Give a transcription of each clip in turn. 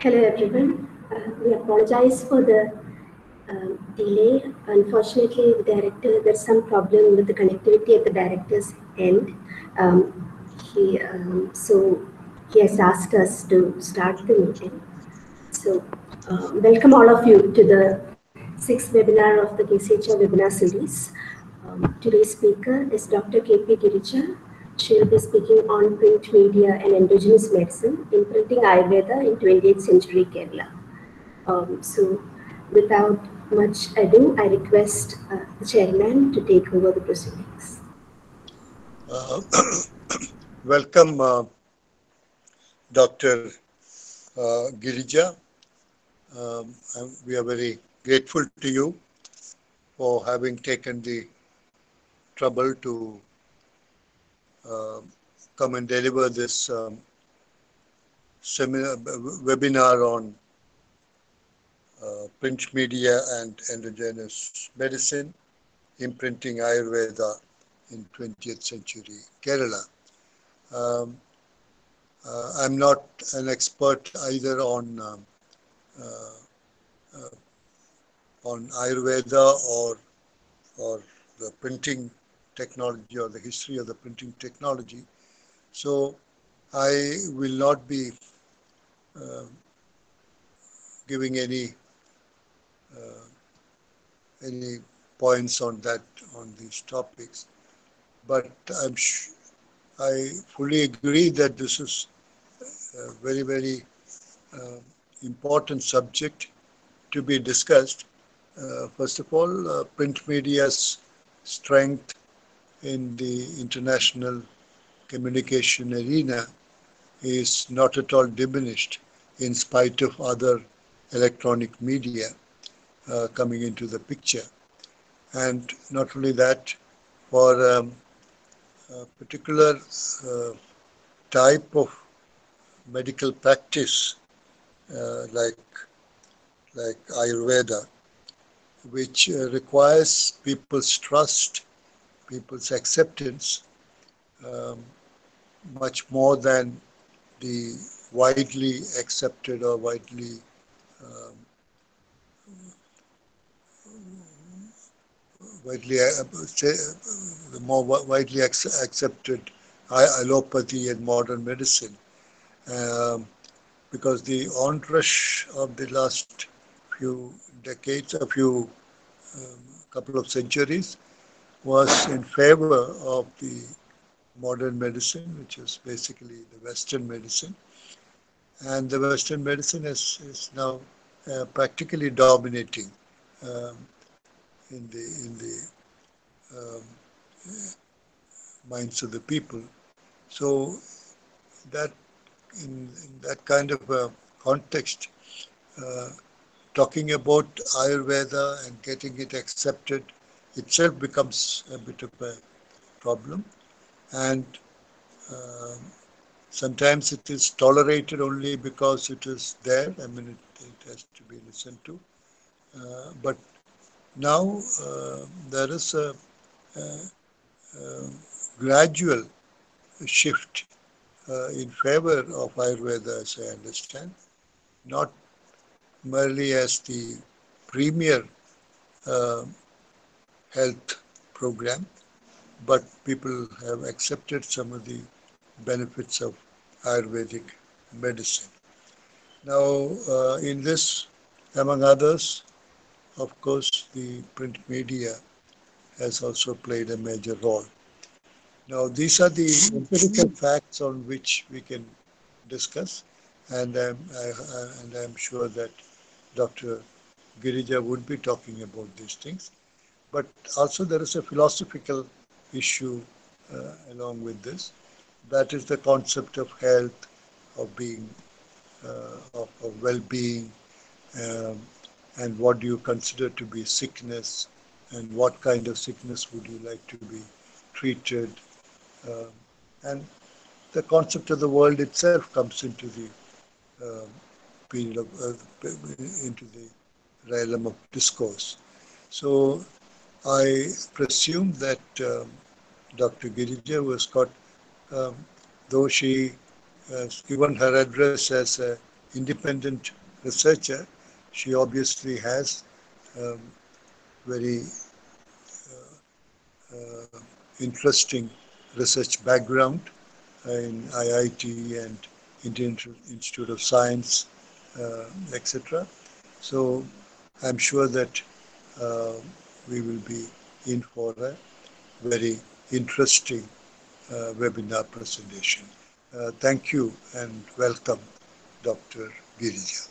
Hello everyone. We apologize for the delay. Unfortunately, there's some problem with the connectivity at the director's end. Um, so he has asked us to start the meeting. So welcome all of you to the sixth webinar of the KCHR webinar series. Today's speaker is Dr. K.P. Girija. She will be speaking on print media and endogenous medicine, imprinting Ayurveda in 20th century Kerala. So without much ado, I request the chairman to take over the proceedings. Welcome, Dr. Girija. We are very grateful to you for having taken the trouble to come and deliver this webinar on print media and endogenous medicine, imprinting Ayurveda in 20th century Kerala. I'm not an expert either on Ayurveda or the printing technology or the history of the printing technology. So I will not be giving any points on these topics, but I fully agree that this is a very, very important subject to be discussed. First of all, print media's strength in the international communication arena is not at all diminished in spite of other electronic media coming into the picture. And not only that, for a particular type of medical practice like Ayurveda, which requires people's trust, people's acceptance, much more than the widely accepted or widely accepted allopathy and modern medicine, because the onrush of the last few decades, couple of centuries, was in favor of the modern medicine, which is basically the Western medicine. And the Western medicine is now practically dominating in the minds of the people. So that in that kind of a context, talking about Ayurveda and getting it accepted itself becomes a bit of a problem. And sometimes it is tolerated only because it is there. I mean, it has to be listened to. But now there is a gradual shift in favor of Ayurveda, as I understand, not merely as the premier health program, but people have accepted some of the benefits of Ayurvedic medicine. Now, in this, among others, of course, the print media has also played a major role. Now, these are the empirical facts on which we can discuss, and I'm sure that Dr. Girija would be talking about these things. But also there is a philosophical issue along with this. That is the concept of health, of being, of well-being, and what do you consider to be sickness, and what kind of sickness would you like to be treated, and the concept of the world itself comes into the period of into the realm of discourse. So I presume that Dr. Girija was got, though she has given her address as a independent researcher, she obviously has very interesting research background in IIT and Indian Institute of Science, etc. So I'm sure that we will be in for a very interesting webinar presentation. Thank you and welcome, Dr. Girija.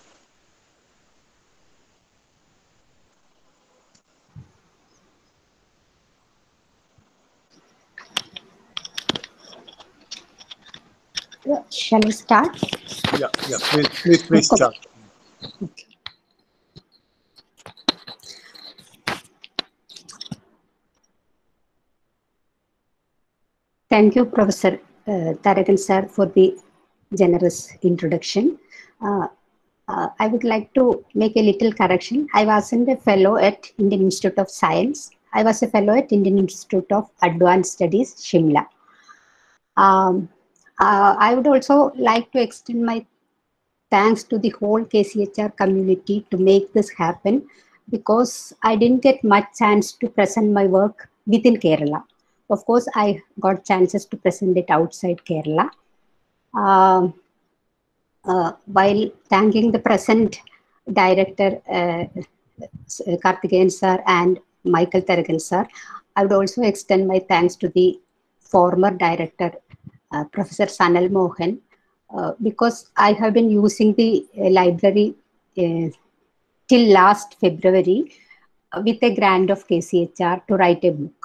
Shall I start? Yeah, please start. Okay. Thank you, Professor Tarakan sir, for the generous introduction. I would like to make a little correction. I wasn't a fellow at Indian Institute of Science. I was a fellow at Indian Institute of Advanced Studies, Shimla. I would also like to extend my thanks to the whole KCHR community to make this happen, because I didn't get much chance to present my work within Kerala. Of course, I got chances to present it outside Kerala. While thanking the present director, Karthikeyan sir and Michael Tarakan sir, I would also extend my thanks to the former director, Professor Sanal Mohan, because I have been using the library till last February with a grant of KCHR to write a book.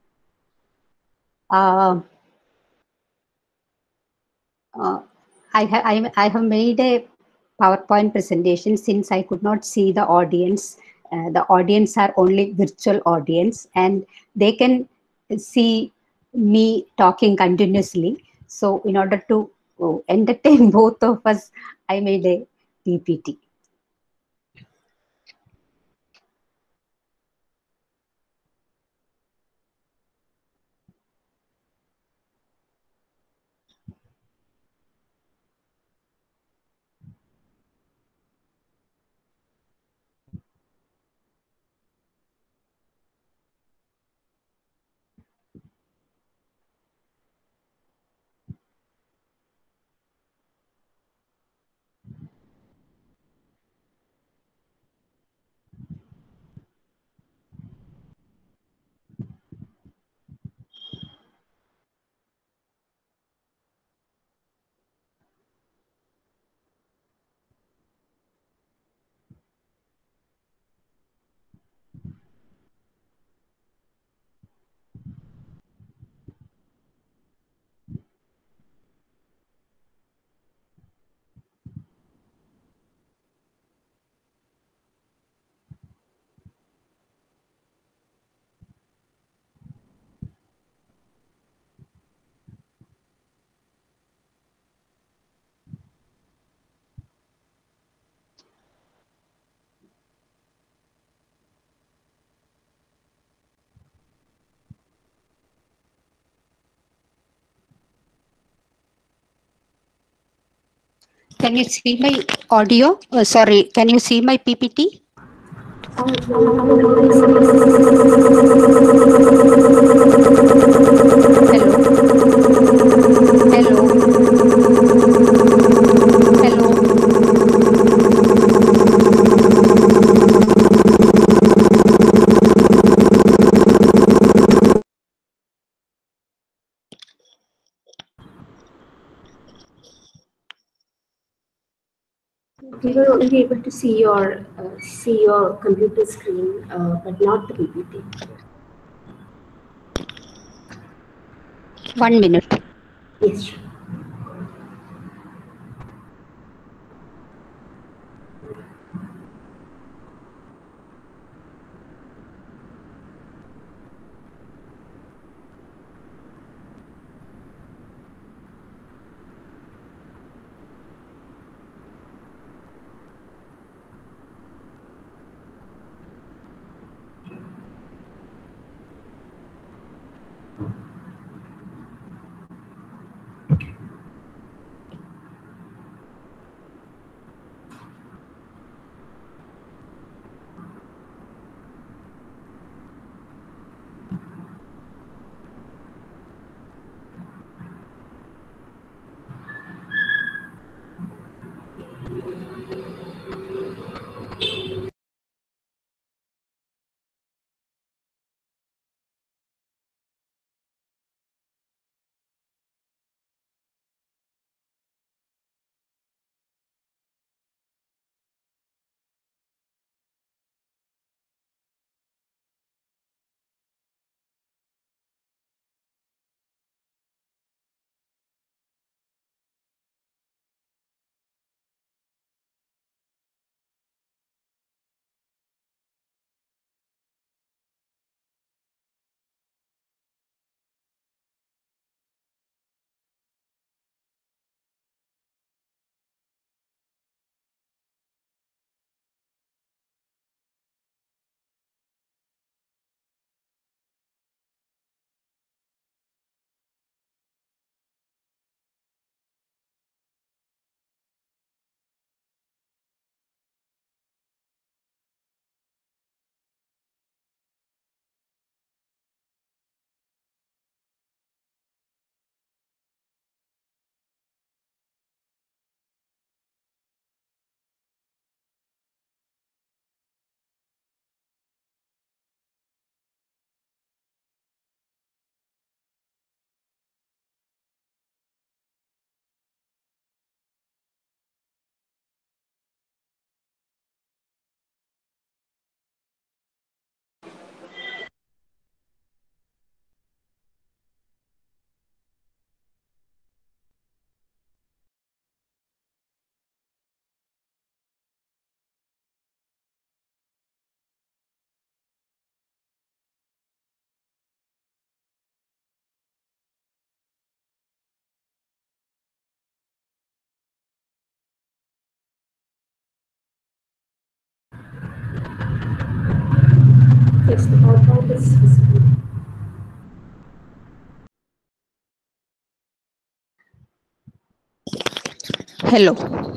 I have made a PowerPoint presentation since I could not see the audience. The audience are only virtual audience, and they can see me talking continuously. So in order to entertain both of us, I made a PPT. Can you see my audio? Sorry, can you see my PPT? We will only be able to see your computer screen, but not the PPT. 1 minute. Yes, sure. Yes, the PowerPoint is visible. Hello.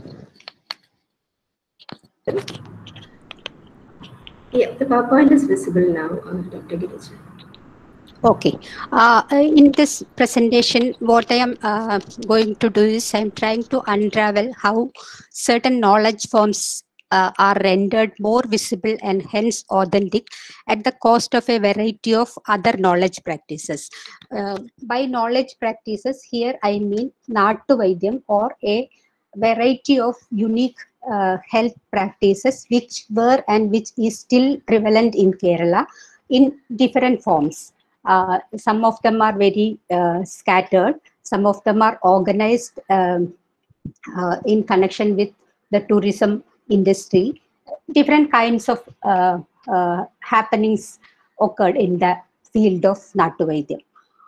Yeah, the PowerPoint is visible now, Dr. Girija. Okay. In this presentation, what I am going to do is I'm trying to unravel how certain knowledge forms are rendered more visible and hence authentic at the cost of a variety of other knowledge practices. By knowledge practices, here I mean Nattu Vaidyam, or a variety of unique health practices which were and which is still prevalent in Kerala in different forms. Some of them are very scattered. Some of them are organized in connection with the tourism industry. Different kinds of happenings occurred in the field of Nattu Vaidyam.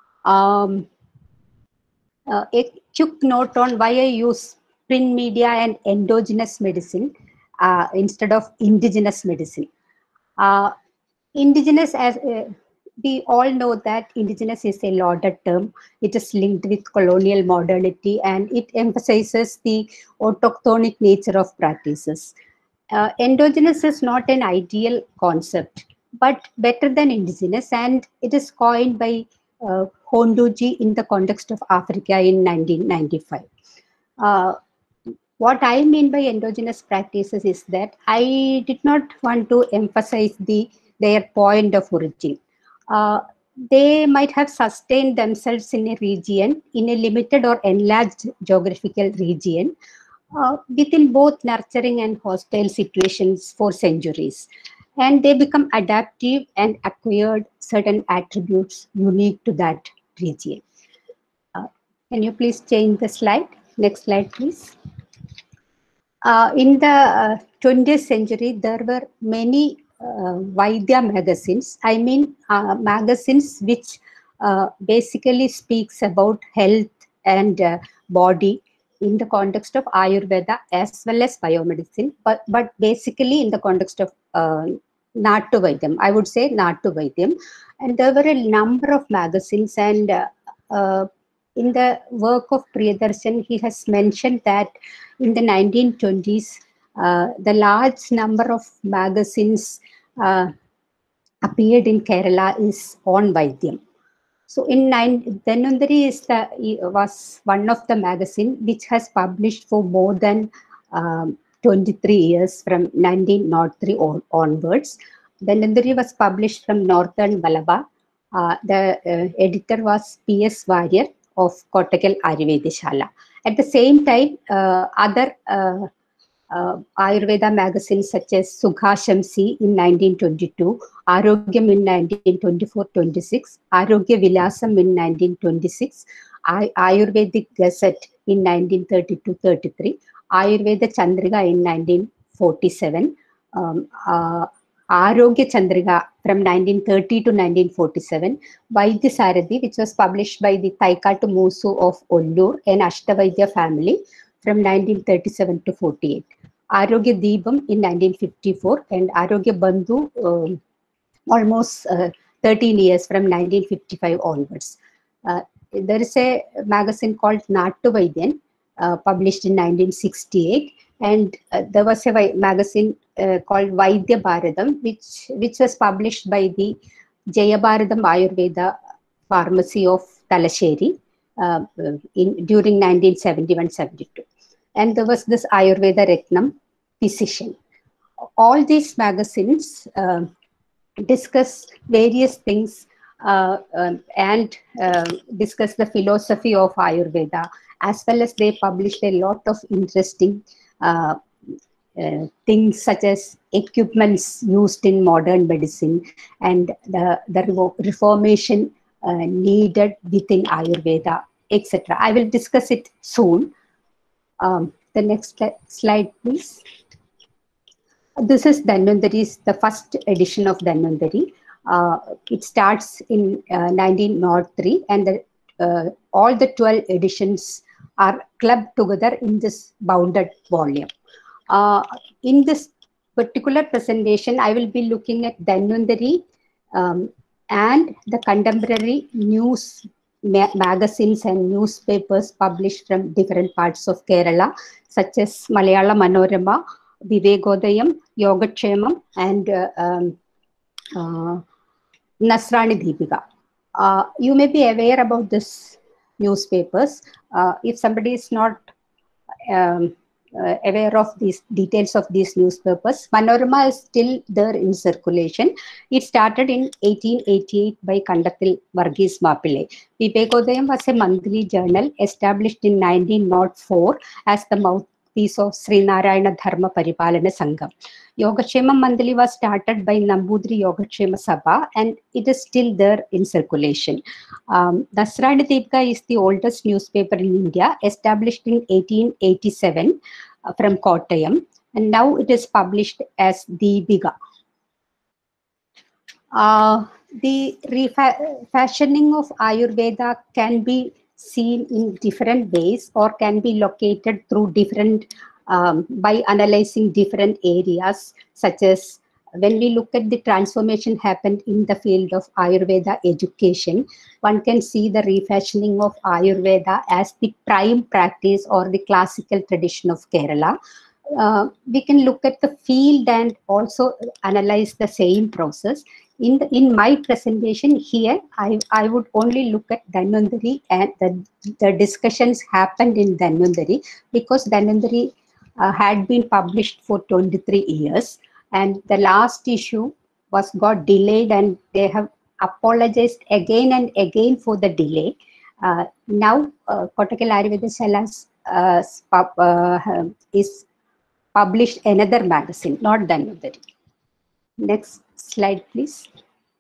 A quick note on why I use print media and endogenous medicine instead of indigenous medicine. Indigenous, as we all know that indigenous is a loaded term. It is linked with colonial modernity and it emphasizes the autochthonic nature of practices. Endogenous is not an ideal concept, but better than indigenous, and it is coined by Honduji in the context of Africa in 1995. Uh, what I mean by endogenous practices is that I did not want to emphasize their point of origin. Uh, they might have sustained themselves in a region, in a limited or enlarged geographical region, within both nurturing and hostile situations for centuries. And they become adaptive and acquired certain attributes unique to that region. Can you please change the slide? Next slide, please. In the 20th century, there were many Vaidya magazines. I mean, magazines which basically speaks about health and body in the context of Ayurveda as well as biomedicine, but basically in the context of Nattu Vaidyam. I would say Nattu Vaidyam. And there were a number of magazines, and in the work of Priyadarshan, he has mentioned that in the 1920s, the large number of magazines appeared in Kerala is on Vaidyam. So in Dhanvantari was one of the magazine which has published for more than 23 years from 1903 onwards. Dhanvantari was published from Northern Malabar. The editor was P.S. Warrior of Kottakkal Ayurvedishala. At the same time, other Ayurveda magazines such as Sukha in 1922, Arogyam in 1924-26, Arogya Vilasam in 1926, Ayurvedic Gazette in 1932-33, Ayurveda Chandrika in 1947, Arogya Chandrika from 1930 to 1947, Vaidya Sarathi, which was published by the Thaikattu Musu of Ollur, an Ashtavaidya family, from 1937 to 48. Arogya Deepam in 1954 and Arogya Bandhu almost 13 years from 1955 onwards. There is a magazine called Nattu Vaidyan published in 1968, and there was a magazine called Vaidya Bharatam which was published by the Jayabharatam Ayurveda Pharmacy of Talasheri during 1971-72. And there was this Ayurveda Ratnam, Physician. All these magazines discuss various things and discuss the philosophy of Ayurveda, as well as they published a lot of interesting things such as equipments used in modern medicine and the reformation needed within Ayurveda, etc. I will discuss it soon. The next slide, please. This is Dhanvantari, the first edition of Dhanvantari. It starts in 1903, and all the 12 editions are clubbed together in this bounded volume. In this particular presentation, I will be looking at Dhanvantari and the contemporary news magazines and newspapers published from different parts of Kerala, such as Malayala Manorama, Vivekodayam, Yogatshemam, and Nasrani Deepika. You may be aware about this newspapers. If somebody is not aware of these details of these newspapers, Manorama is still there in circulation. It started in 1888 by Kandathil Varghese Mapille. Vivekodayam was a monthly journal established in 1904 as the mouthpiece of Sri Narayana Dharma Paripalana Sangham. Yogatshemam Monthly was started by Nambudri Yogatshema Sabha, and it is still there in circulation. Nasrani Deepika is the oldest newspaper in India, established in 1887 from Kottayam, and now it is published as Deepika. The refashioning of Ayurveda can be seen in different ways or can be located through different by analyzing different areas, such as when we look at the transformation happened in the field of Ayurveda education, one can see the refashioning of Ayurveda as the prime practice or the classical tradition of Kerala. We can look at the field and also analyze the same process. In my presentation here, I would only look at Dhanvantari, and the discussions happened in Dhanvantari because Dhanvantari had been published for 23 years, and the last issue got delayed, and they have apologized again and again for the delay. Now Kottakkal Ayurveda Shala is published another magazine, not Dhanvantari. Next slide, please.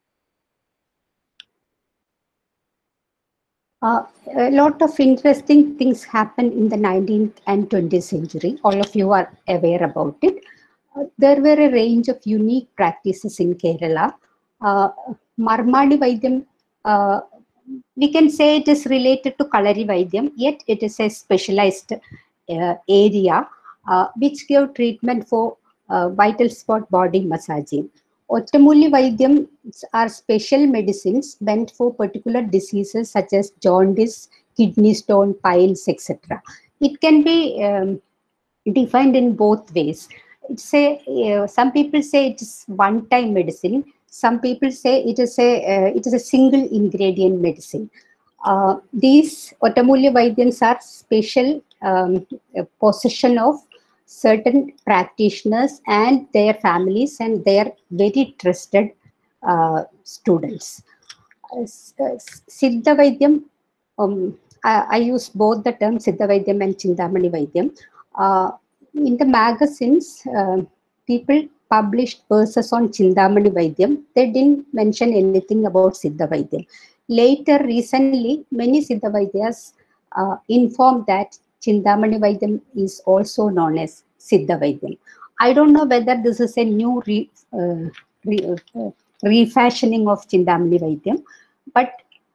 A lot of interesting things happened in the 19th and 20th century. All of you are aware about it. There were a range of unique practices in Kerala. Marmadi Vaidyam, we can say it is related to Kalari Vaidyam, yet it is a specialized area which gave treatment for vital spot body massaging. Ottamulli Vaidyam are special medicines meant for particular diseases such as jaundice, kidney stone, piles, etc. It can be defined in both ways. It's some people say it is one-time medicine. Some people say it is a single ingredient medicine. These Ottamulli Vaidyams are special possession of certain practitioners and their families, and their very trusted students. Siddha Vaidyam, I use both the terms Siddha Vaidyam and Chintamani Vaidyam. In the magazines, people published verses on Chintamani Vaidyam. They didn't mention anything about Siddha Vaidyam. Later, recently, many Siddha Vaidyas informed that Chintamani Vaidyam is also known as Siddha Vaidyam. I don't know whether this is a new refashioning of Chintamani Vaidyam, but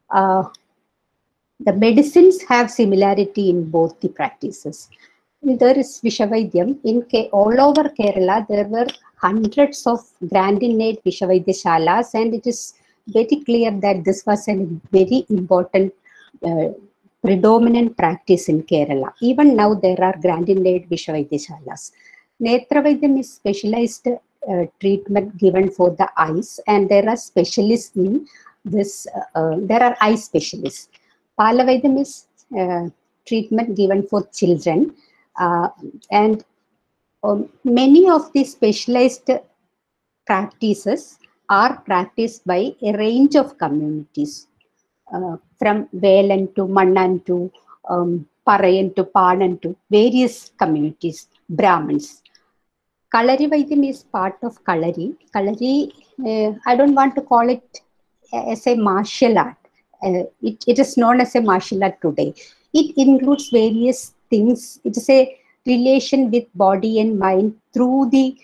the medicines have similarity in both the practices. There is Vishavaidyam. All over Kerala, there were hundreds of grant-in-aid Vishavaidyam Shalas, and it is very clear that this was a very important predominant practice in Kerala. Even now, there are grant-in-aid Vishavaidyam Shalas. Netra Vaidyam is specialized treatment given for the eyes, and there are specialists in this. There are eye specialists. Pala Vaidyam is treatment given for children, and many of these specialized practices are practiced by a range of communities, from Velan to Mannan to Parayan to Panan to various communities, Brahmins. Kalari Vaidyam is part of Kalari. Kalari, I don't want to call it as a martial art. It is known as a martial art today. It includes various things. It is a relation with body and mind through the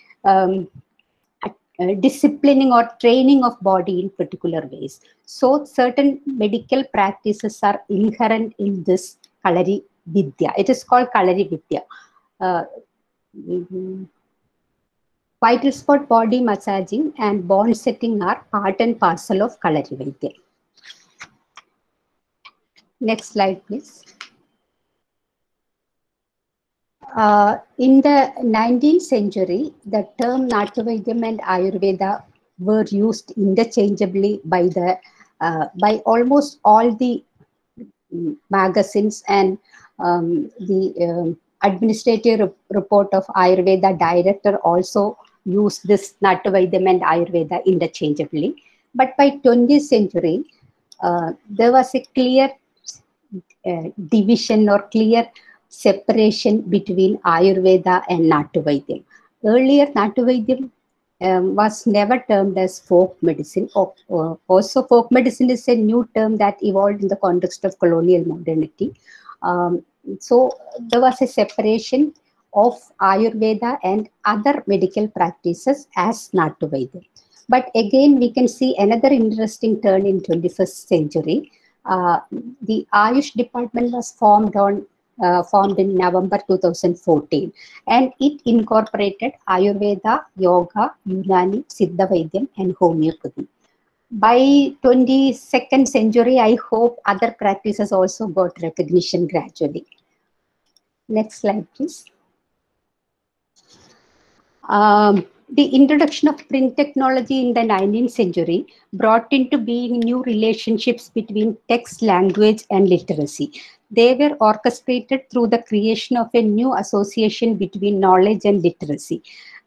disciplining or training of body in particular ways. So certain medical practices are inherent in this Kalari Vidya. It is called Kalari Vidya. Vital spot body massaging and bond setting are part and parcel of Kalari Vaidya. Next slide, please. In the 19th century, the term Natuvaidyam and Ayurveda were used interchangeably by almost all the magazines, and the administrative report of Ayurveda director also used this Natuvaidyam and Ayurveda interchangeably. But by 20th century, there was a clear division or clear separation between Ayurveda and Natuvaidyam. Earlier, Natuvaidyam was never termed as folk medicine. Also, folk medicine is a new term that evolved in the context of colonial modernity. So there was a separation of Ayurveda and other medical practices as Natuvaidyam. But again, we can see another interesting turn in 21st century. The Ayush department was formed in November 2014, and it incorporated Ayurveda, Yoga, Unani, Siddha Vaidyam, and Homeopathy. By 22nd century, I hope other practices also got recognition gradually. Next slide, please. The introduction of print technology in the 19th century brought into being new relationships between text, language, and literacy. They were orchestrated through the creation of a new association between knowledge and literacy.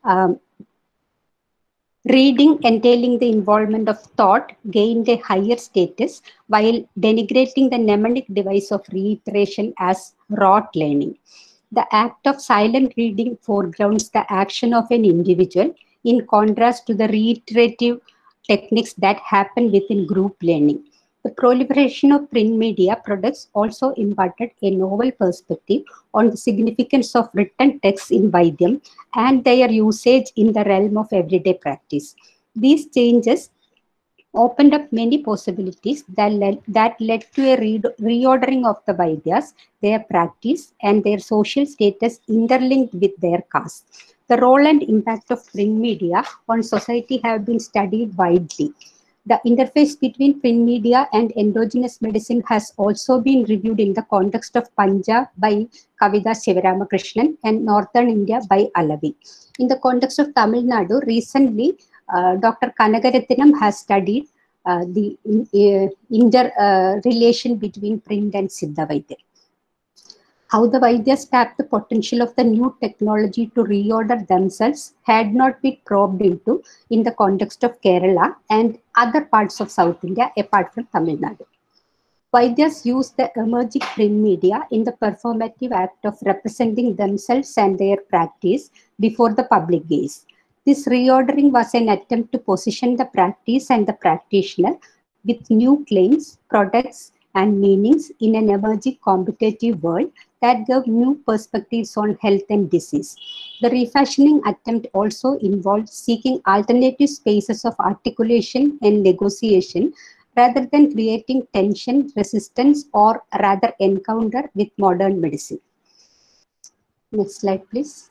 Reading, entailing the involvement of thought, gained a higher status while denigrating the mnemonic device of reiteration as rote learning. The act of silent reading foregrounds the action of an individual in contrast to the reiterative techniques that happen within group learning. The proliferation of print media products also imparted a novel perspective on the significance of written texts in Vaidyam and their usage in the realm of everyday practice. These changes opened up many possibilities that led to a reordering of the Vaidyas, their practice, and their social status interlinked with their caste. The role and impact of print media on society have been studied widely. The interface between print media and endogenous medicine has also been reviewed in the context of Punjab by Kavita Sivaramakrishnan and Northern India by Alavi. In the context of Tamil Nadu, recently, Dr. Kanagarathinam has studied the interrelation between print and Siddha Vaidya. How the Vaidyas tapped the potential of the new technology to reorder themselves had not been probed into in the context of Kerala and other parts of South India apart from Tamil Nadu. Vaidyas used the emerging print media in the performative act of representing themselves and their practice before the public gaze. This reordering was an attempt to position the practice and the practitioner with new claims, products, and meanings in an emerging competitive world that gave new perspectives on health and disease. The refashioning attempt also involved seeking alternative spaces of articulation and negotiation rather than creating tension, resistance, or rather encounter with modern medicine. Next slide, please.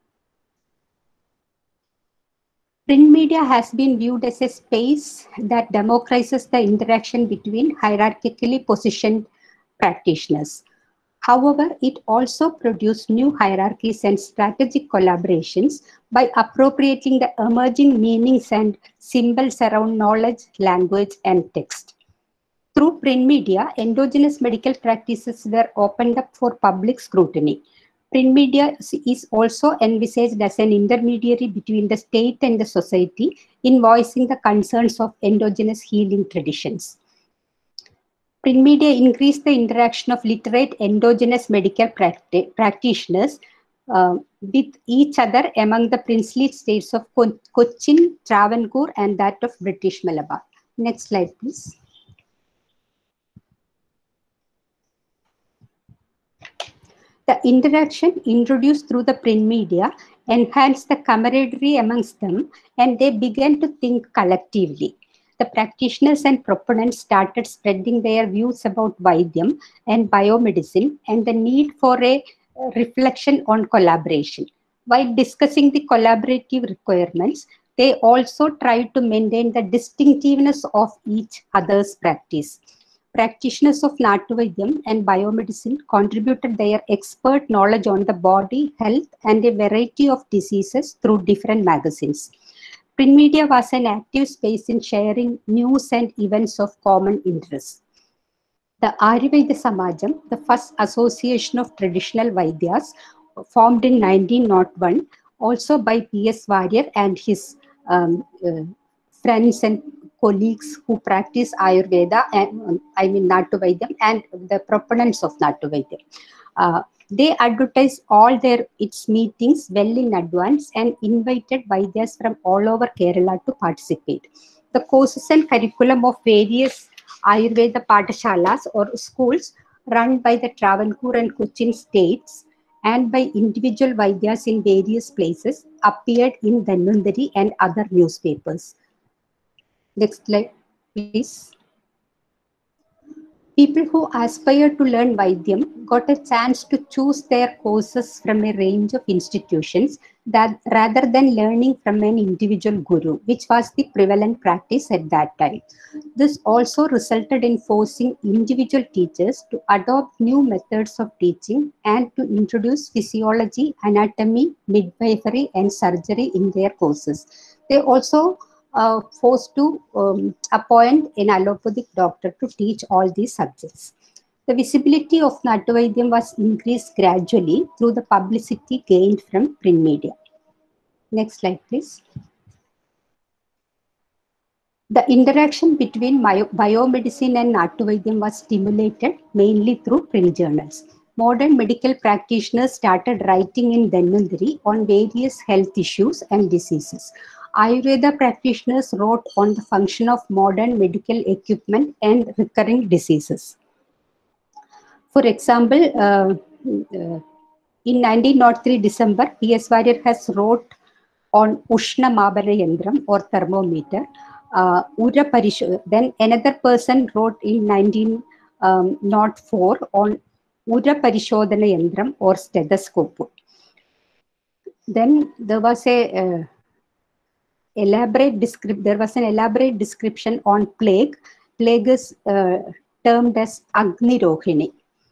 Print media has been viewed as a space that democratizes the interaction between hierarchically positioned practitioners. However, it also produced new hierarchies and strategic collaborations by appropriating the emerging meanings and symbols around knowledge, language, and text. Through print media, endogenous medical practices were opened up for public scrutiny. Print media is also envisaged as an intermediary between the state and the society in voicing the concerns of endogenous healing traditions. Print media increased the interaction of literate endogenous medical practitioners with each other among the princely states of Cochin, Travancore, and that of British Malabar. Next slide, please. The interaction introduced through the print media enhanced the camaraderie amongst them, and they began to think collectively. The practitioners and proponents started spreading their views about Vaidyam and biomedicine and the need for a reflection on collaboration. While discussing the collaborative requirements, they also tried to maintain the distinctiveness of each other's practice. Practitioners of Natu Vaidyam and biomedicine contributed their expert knowledge on the body, health, and a variety of diseases through different magazines. Print media was an active space in sharing news and events of common interest. The Ayurveda Samajam, the first association of traditional Vaidyas, formed in 1901, also by P.S. Warrier and his friends and colleagues who practice Ayurveda, and Natu Vaidyam, and the proponents of Natu Vaidyam. They advertised all its meetings well in advance and invited Vaidyas from all over Kerala to participate. The courses and curriculum of various Ayurveda Patashalas or schools run by the Travancore and Cochin states and by individual Vaidyas in various places appeared in Dhanvantari and other newspapers. Next slide, please. People who aspire to learn Vaidyam got a chance to choose their courses from a range of institutions that rather than learning from an individual guru, which was the prevalent practice at that time. This also resulted in forcing individual teachers to adopt new methods of teaching and to introduce physiology, anatomy, midwifery, and surgery in their courses. They also forced to appoint an allopathic doctor to teach all these subjects. The visibility of Natu Vaidyam was increased gradually through the publicity gained from print media. Next slide, please. The interaction between biomedicine and Natu Vaidyam was stimulated mainly through print journals. Modern medical practitioners started writing in Dhanvantari on various health issues and diseases. Ayurveda practitioners wrote on the function of modern medical equipment and recurring diseases. For example, in 1903 December, P.S. Warrier has wrote on Ushna Mabara Yandram or thermometer. Then another person wrote in 1904 on Ura Parishodhana Yandram or stethoscope. Then there was an elaborate description on plague. Plague is termed as Agni Rohini.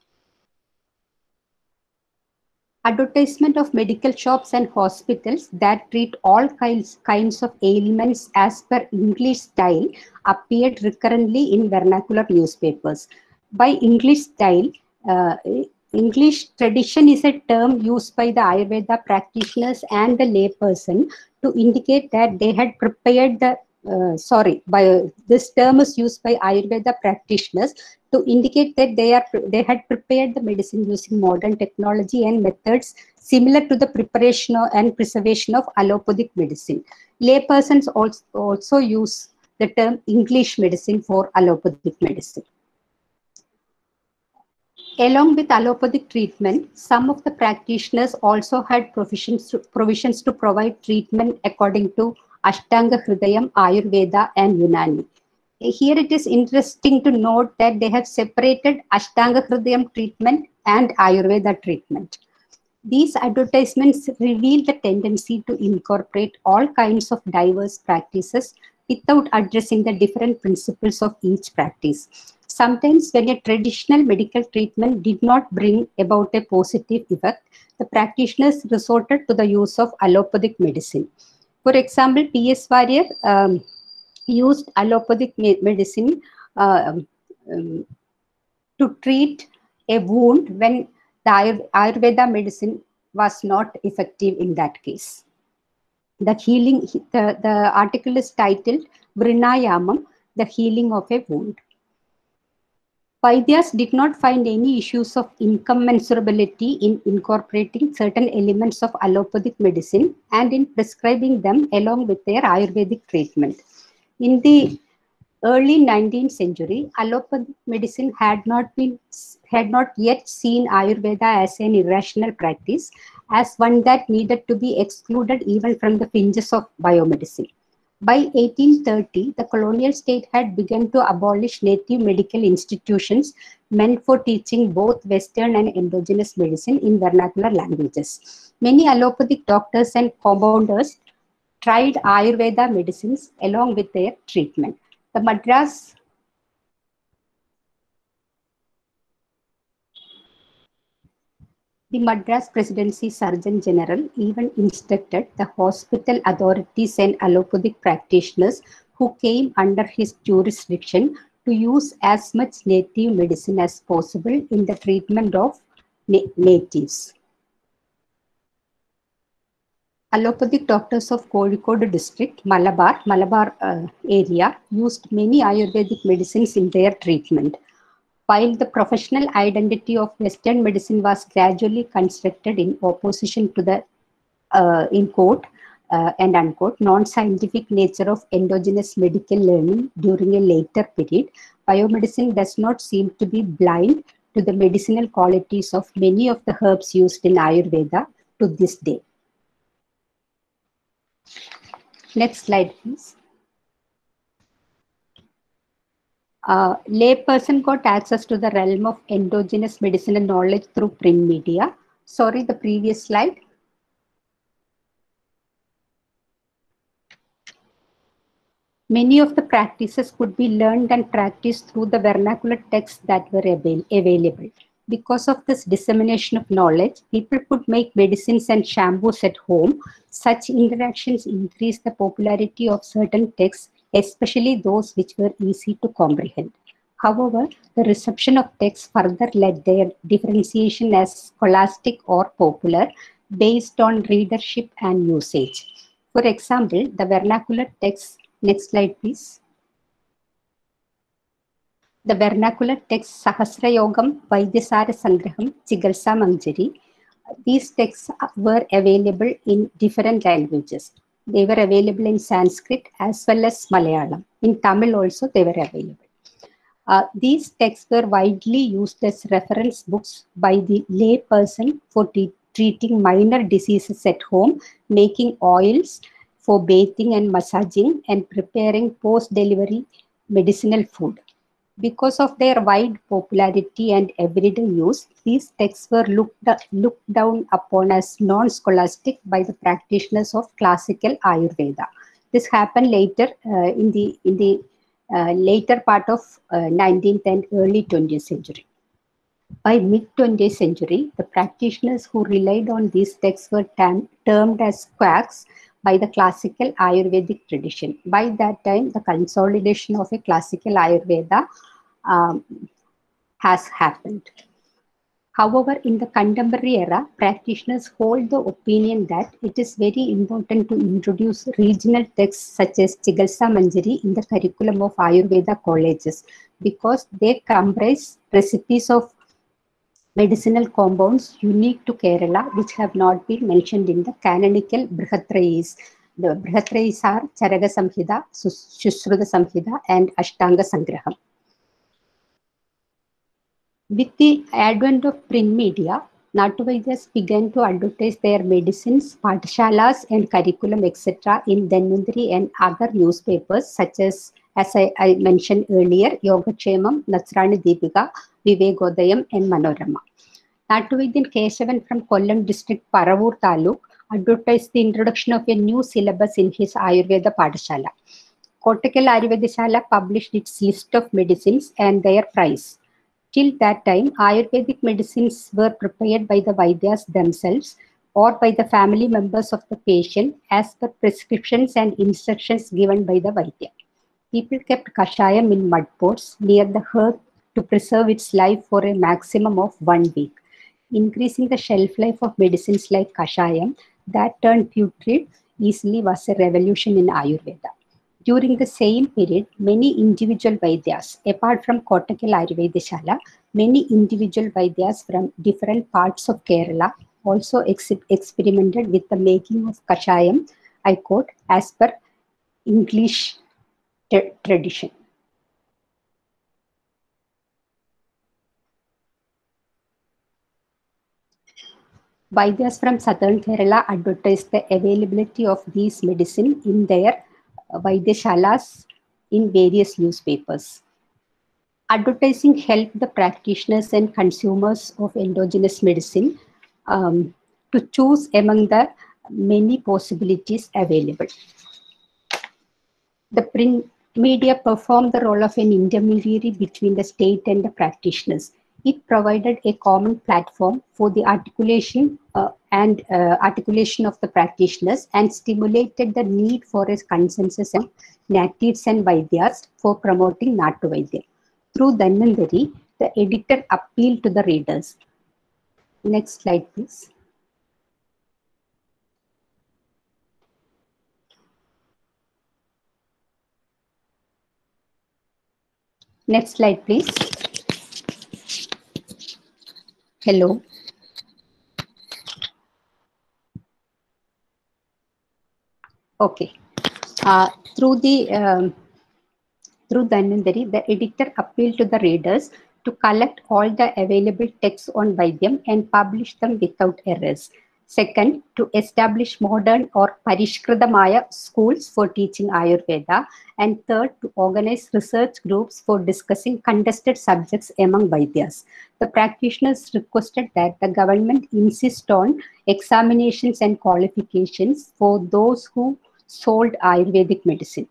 Advertisement of medical shops and hospitals that treat all kinds of ailments as per English style appeared recurrently in vernacular newspapers. By English style, English tradition is a term used by the Ayurveda practitioners and the layperson to indicate that they had prepared the this term is used by Ayurveda practitioners to indicate that they had prepared the medicine using modern technology and methods similar to the preparation and preservation of allopathic medicine. Laypersons also use the term English medicine for allopathic medicine. Along with allopathic treatment, some of the practitioners also had provisions to provide treatment according to Ashtanga Hridayam, Ayurveda, and Unani. Here it is interesting to note that they have separated Ashtanga Hridayam treatment and Ayurveda treatment. These advertisements reveal the tendency to incorporate all kinds of diverse practices without addressing the different principles of each practice. Sometimes when a traditional medical treatment did not bring about a positive effect, the practitioners resorted to the use of allopathic medicine. For example, P.S. Warrier used allopathic medicine to treat a wound when the Ayurveda medicine was not effective in that case. The article is titled Vrinayamam, the healing of a wound. Vaidyas did not find any issues of incommensurability in incorporating certain elements of allopathic medicine and in prescribing them along with their Ayurvedic treatment. In the early 19th century, allopathic medicine had not yet seen Ayurveda as an irrational practice, as one that needed to be excluded even from the fringes of biomedicine. By 1830, the colonial state had begun to abolish native medical institutions meant for teaching both Western and indigenous medicine in vernacular languages. Many allopathic doctors and compounders tried Ayurveda medicines along with their treatment. The Madras Presidency Surgeon General even instructed the hospital authorities and allopathic practitioners who came under his jurisdiction to use as much native medicine as possible in the treatment of natives. Allopathic doctors of Kozhikode district, Malabar area, used many Ayurvedic medicines in their treatment. While the professional identity of Western medicine was gradually constructed in opposition to the, in quote and unquote, non-scientific nature of endogenous medical learning during a later period, biomedicine does not seem to be blind to the medicinal qualities of many of the herbs used in Ayurveda to this day. Next slide, please. Layperson got access to the realm of endogenous medicinal knowledge through print media. Sorry, the previous slide. Many of the practices could be learned and practiced through the vernacular texts that were available. Because of this dissemination of knowledge, people could make medicines and shampoos at home. Such interactions increased the popularity of certain texts, especially those which were easy to comprehend. However, the reception of texts further led their differentiation as scholastic or popular based on readership and usage. For example, the vernacular texts, next slide please. The vernacular text Sahasrayogam, Vaidyasara Sangraham, Chigalsa Manjari, these texts were available in different languages. They were available in Sanskrit as well as Malayalam. In Tamil also they were available. These texts were widely used as reference books by the lay person for treating minor diseases at home, making oils for bathing and massaging, and preparing post-delivery medicinal food. Because of their wide popularity and everyday use, these texts were looked down upon as non-scholastic by the practitioners of classical Ayurveda. This happened later in the later part of 19th and early 20th century. By mid-20th century, the practitioners who relied on these texts were termed as quacks by the classical Ayurvedic tradition. By that time, the consolidation of a classical Ayurveda has happened. However, in the contemporary era, practitioners hold the opinion that it is very important to introduce regional texts such as Chigalsa Manjari in the curriculum of Ayurveda colleges because they comprise recipes of medicinal compounds unique to Kerala, which have not been mentioned in the canonical Brihatrayis. The Brihatrayis are Charaka Samhita, Shushruta Samhita, and Ashtanga Sangraham. With the advent of print media, Natuvaidyas began to advertise their medicines, pathshalas, and curriculum, etc. in Dhanvantari and other newspapers such as I mentioned earlier, Yogakshemam, Natsrani Deepika, Vivekodayam, and Manorama. Natuvaidyan Keshavan from Kollam district, Paravur Taluk, advertised the introduction of a new syllabus in his Ayurveda Pathshala. Kottakkal Ayurvedashala published its list of medicines and their price. Till that time, Ayurvedic medicines were prepared by the Vaidyas themselves or by the family members of the patient as per prescriptions and instructions given by the Vaidya. People kept kashayam in mud pots near the herb to preserve its life for a maximum of 1 week. Increasing the shelf life of medicines like kashayam that turned putrid easily was a revolution in Ayurveda. During the same period, many individual Vaidyas, apart from Kottakkal Ayurvedashala, many individual Vaidyas from different parts of Kerala also experimented with the making of kashayam, I quote, as per English tradition. Vaidyas from southern Kerala advertised the availability of these medicine in their Vaidyashalas in various newspapers. Advertising helped the practitioners and consumers of endogenous medicine to choose among the many possibilities available. The print media performed the role of an intermediary between the state and the practitioners. It provided a common platform for the articulation articulation of the practitioners and stimulated the need for a consensus of natives and Vaidyas for promoting Natu Vaidya. Through Dhanvantari, the editor appealed to the readers. Next slide, please. Next slide, please. Hello. Okay. Through Dhanvantari, the editor appealed to the readers to collect all the available texts on Vaidyam and publish them without errors. Second, to establish modern or Parishkritamaya schools for teaching Ayurveda. And third, to organize research groups for discussing contested subjects among Vaidyas. The practitioners requested that the government insist on examinations and qualifications for those who sold Ayurvedic medicine.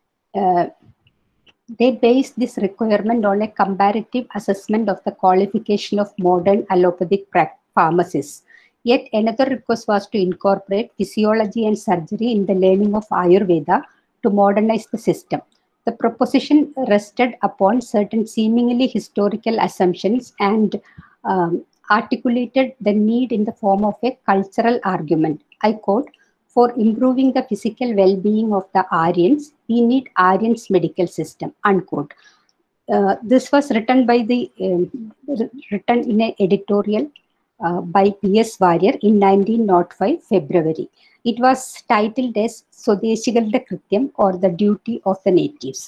They based this requirement on a comparative assessment of the qualification of modern allopathic pharmacists. Yet another request was to incorporate physiology and surgery in the learning of Ayurveda to modernize the system. The proposition rested upon certain seemingly historical assumptions and articulated the need in the form of a cultural argument. I quote, "For improving the physical well-being of the Aryans, we need Aryans' medical system," unquote. This was written by written in an editorial by P.S. Warrior in 1905 February. It was titled as Swadeshigalude Krityam, or the duty of the natives.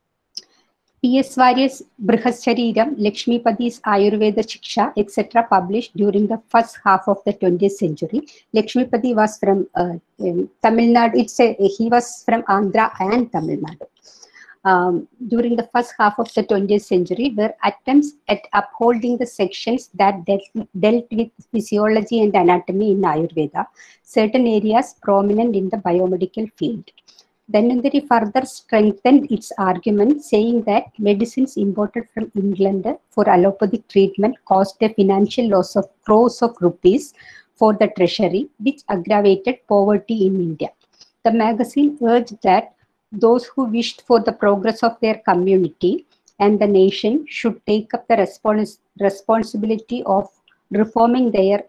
P.S. Warrior's Brihadsariram, Lakshmipadi's Ayurveda Shiksha, etc. published during the first half of the 20th century. Lakshmipadi was from Tamil Nadu. He was from Andhra and Tamil Nadu. During the first half of the 20th century were attempts at upholding the sections that dealt with physiology and anatomy in Ayurveda, certain areas prominent in the biomedical field. Dhanvantari further strengthened its argument, saying that medicines imported from England for allopathic treatment caused a financial loss of crores of rupees for the treasury, which aggravated poverty in India. The magazine urged that those who wished for the progress of their community and the nation should take up the responsibility of reforming their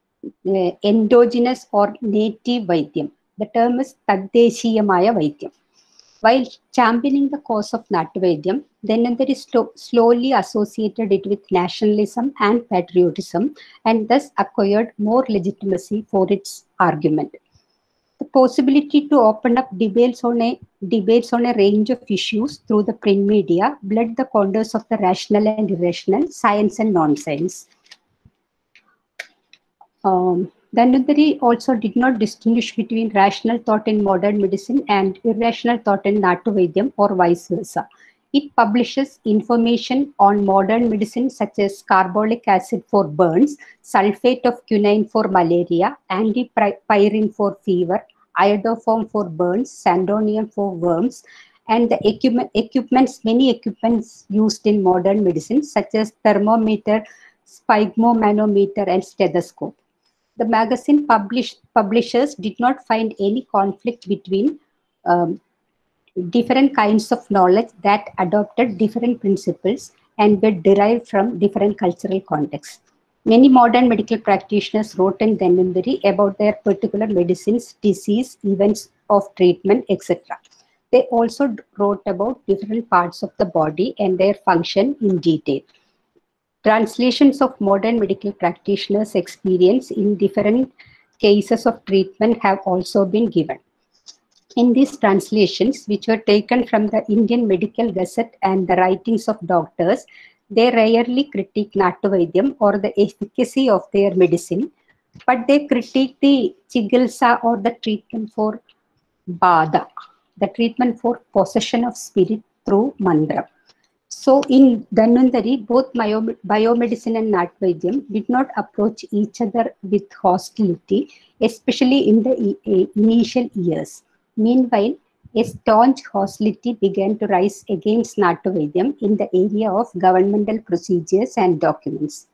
endogenous or native Vaidyam. The term is Taddeshiyamaya Vaidyam. While championing the cause of Natu Vaidyam, Dhanvantari slowly associated it with nationalism and patriotism, and thus acquired more legitimacy for its argument. The possibility to open up debates on a range of issues through the print media blurred the contours of the rational and irrational, science and non-science. Dhanvantari also did not distinguish between rational thought in modern medicine and irrational thought in Natu Vaidyam, or vice versa. It publishes information on modern medicine such as carbolic acid for burns, sulfate of quinine for malaria, antipyrin for fever, iodoform for burns, sandonium for worms, and the many equipments used in modern medicine such as thermometer, sphygmomanometer, and stethoscope. The magazine publishers did not find any conflict between different kinds of knowledge that adopted different principles and were derived from different cultural contexts. Many modern medical practitioners wrote in Dhanvantari about their particular medicines, disease, events of treatment, etc. They also wrote about different parts of the body and their function in detail. Translations of modern medical practitioners' experience in different cases of treatment have also been given. In these translations, which were taken from the Indian Medical Gazette and the writings of doctors, they rarely critique Natu Vaidyam or the efficacy of their medicine, but they critique the chigilsa or the treatment for bada. the treatment for possession of spirit through mantra. So in Dhanvantari, both biomedicine and Natvadyam did not approach each other with hostility, especially in the initial years. Meanwhile, a staunch hostility began to rise against Natvadyam in the area of governmental procedures and documents.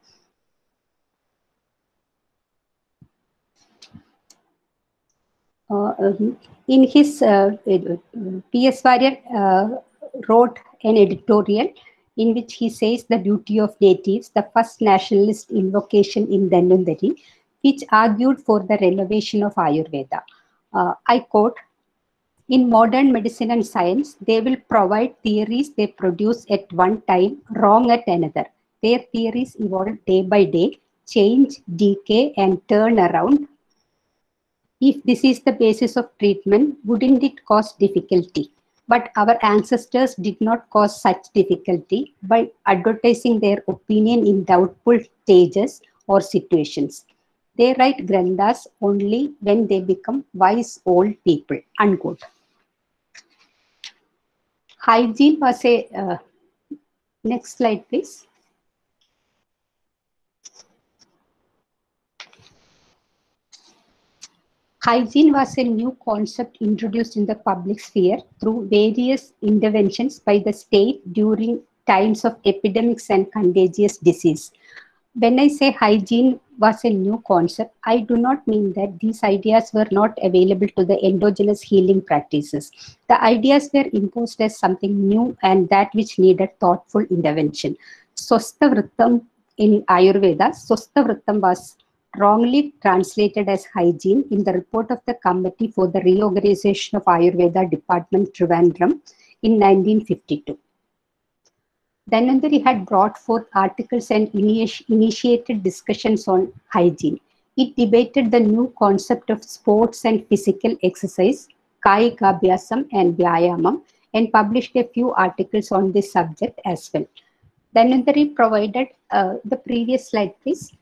In his P.S. Warrior wrote an editorial in which he says the duty of natives, the first nationalist invocation in Dhanvantari, which argued for the renovation of Ayurveda. I quote, in modern medicine and science, they will provide theories they produce at one time, wrong at another. Their theories evolve day by day, change, decay, and turn around. If this is the basis of treatment, wouldn't it cause difficulty? But our ancestors did not cause such difficulty by advertising their opinion in doubtful stages or situations. They write granthas only when they become wise old people. Unquote. Hygiene was a next slide, please. Hygiene was a new concept introduced in the public sphere through various interventions by the state during times of epidemics and contagious disease. When I say hygiene was a new concept, I do not mean that these ideas were not available to the endogenous healing practices. The ideas were imposed as something new and that which needed thoughtful intervention. Swasthavritam in Ayurveda, Swasthavritam was wrongly translated as hygiene in the report of the Committee for the Reorganization of Ayurveda Department, Trivandrum, in 1952. Dhanvantari had brought forth articles and initiated discussions on hygiene. It debated the new concept of sports and physical exercise, Kayikabhyasam and Vyayamam, and published a few articles on this subject as well. Dhanvantari provided the previous slide, please.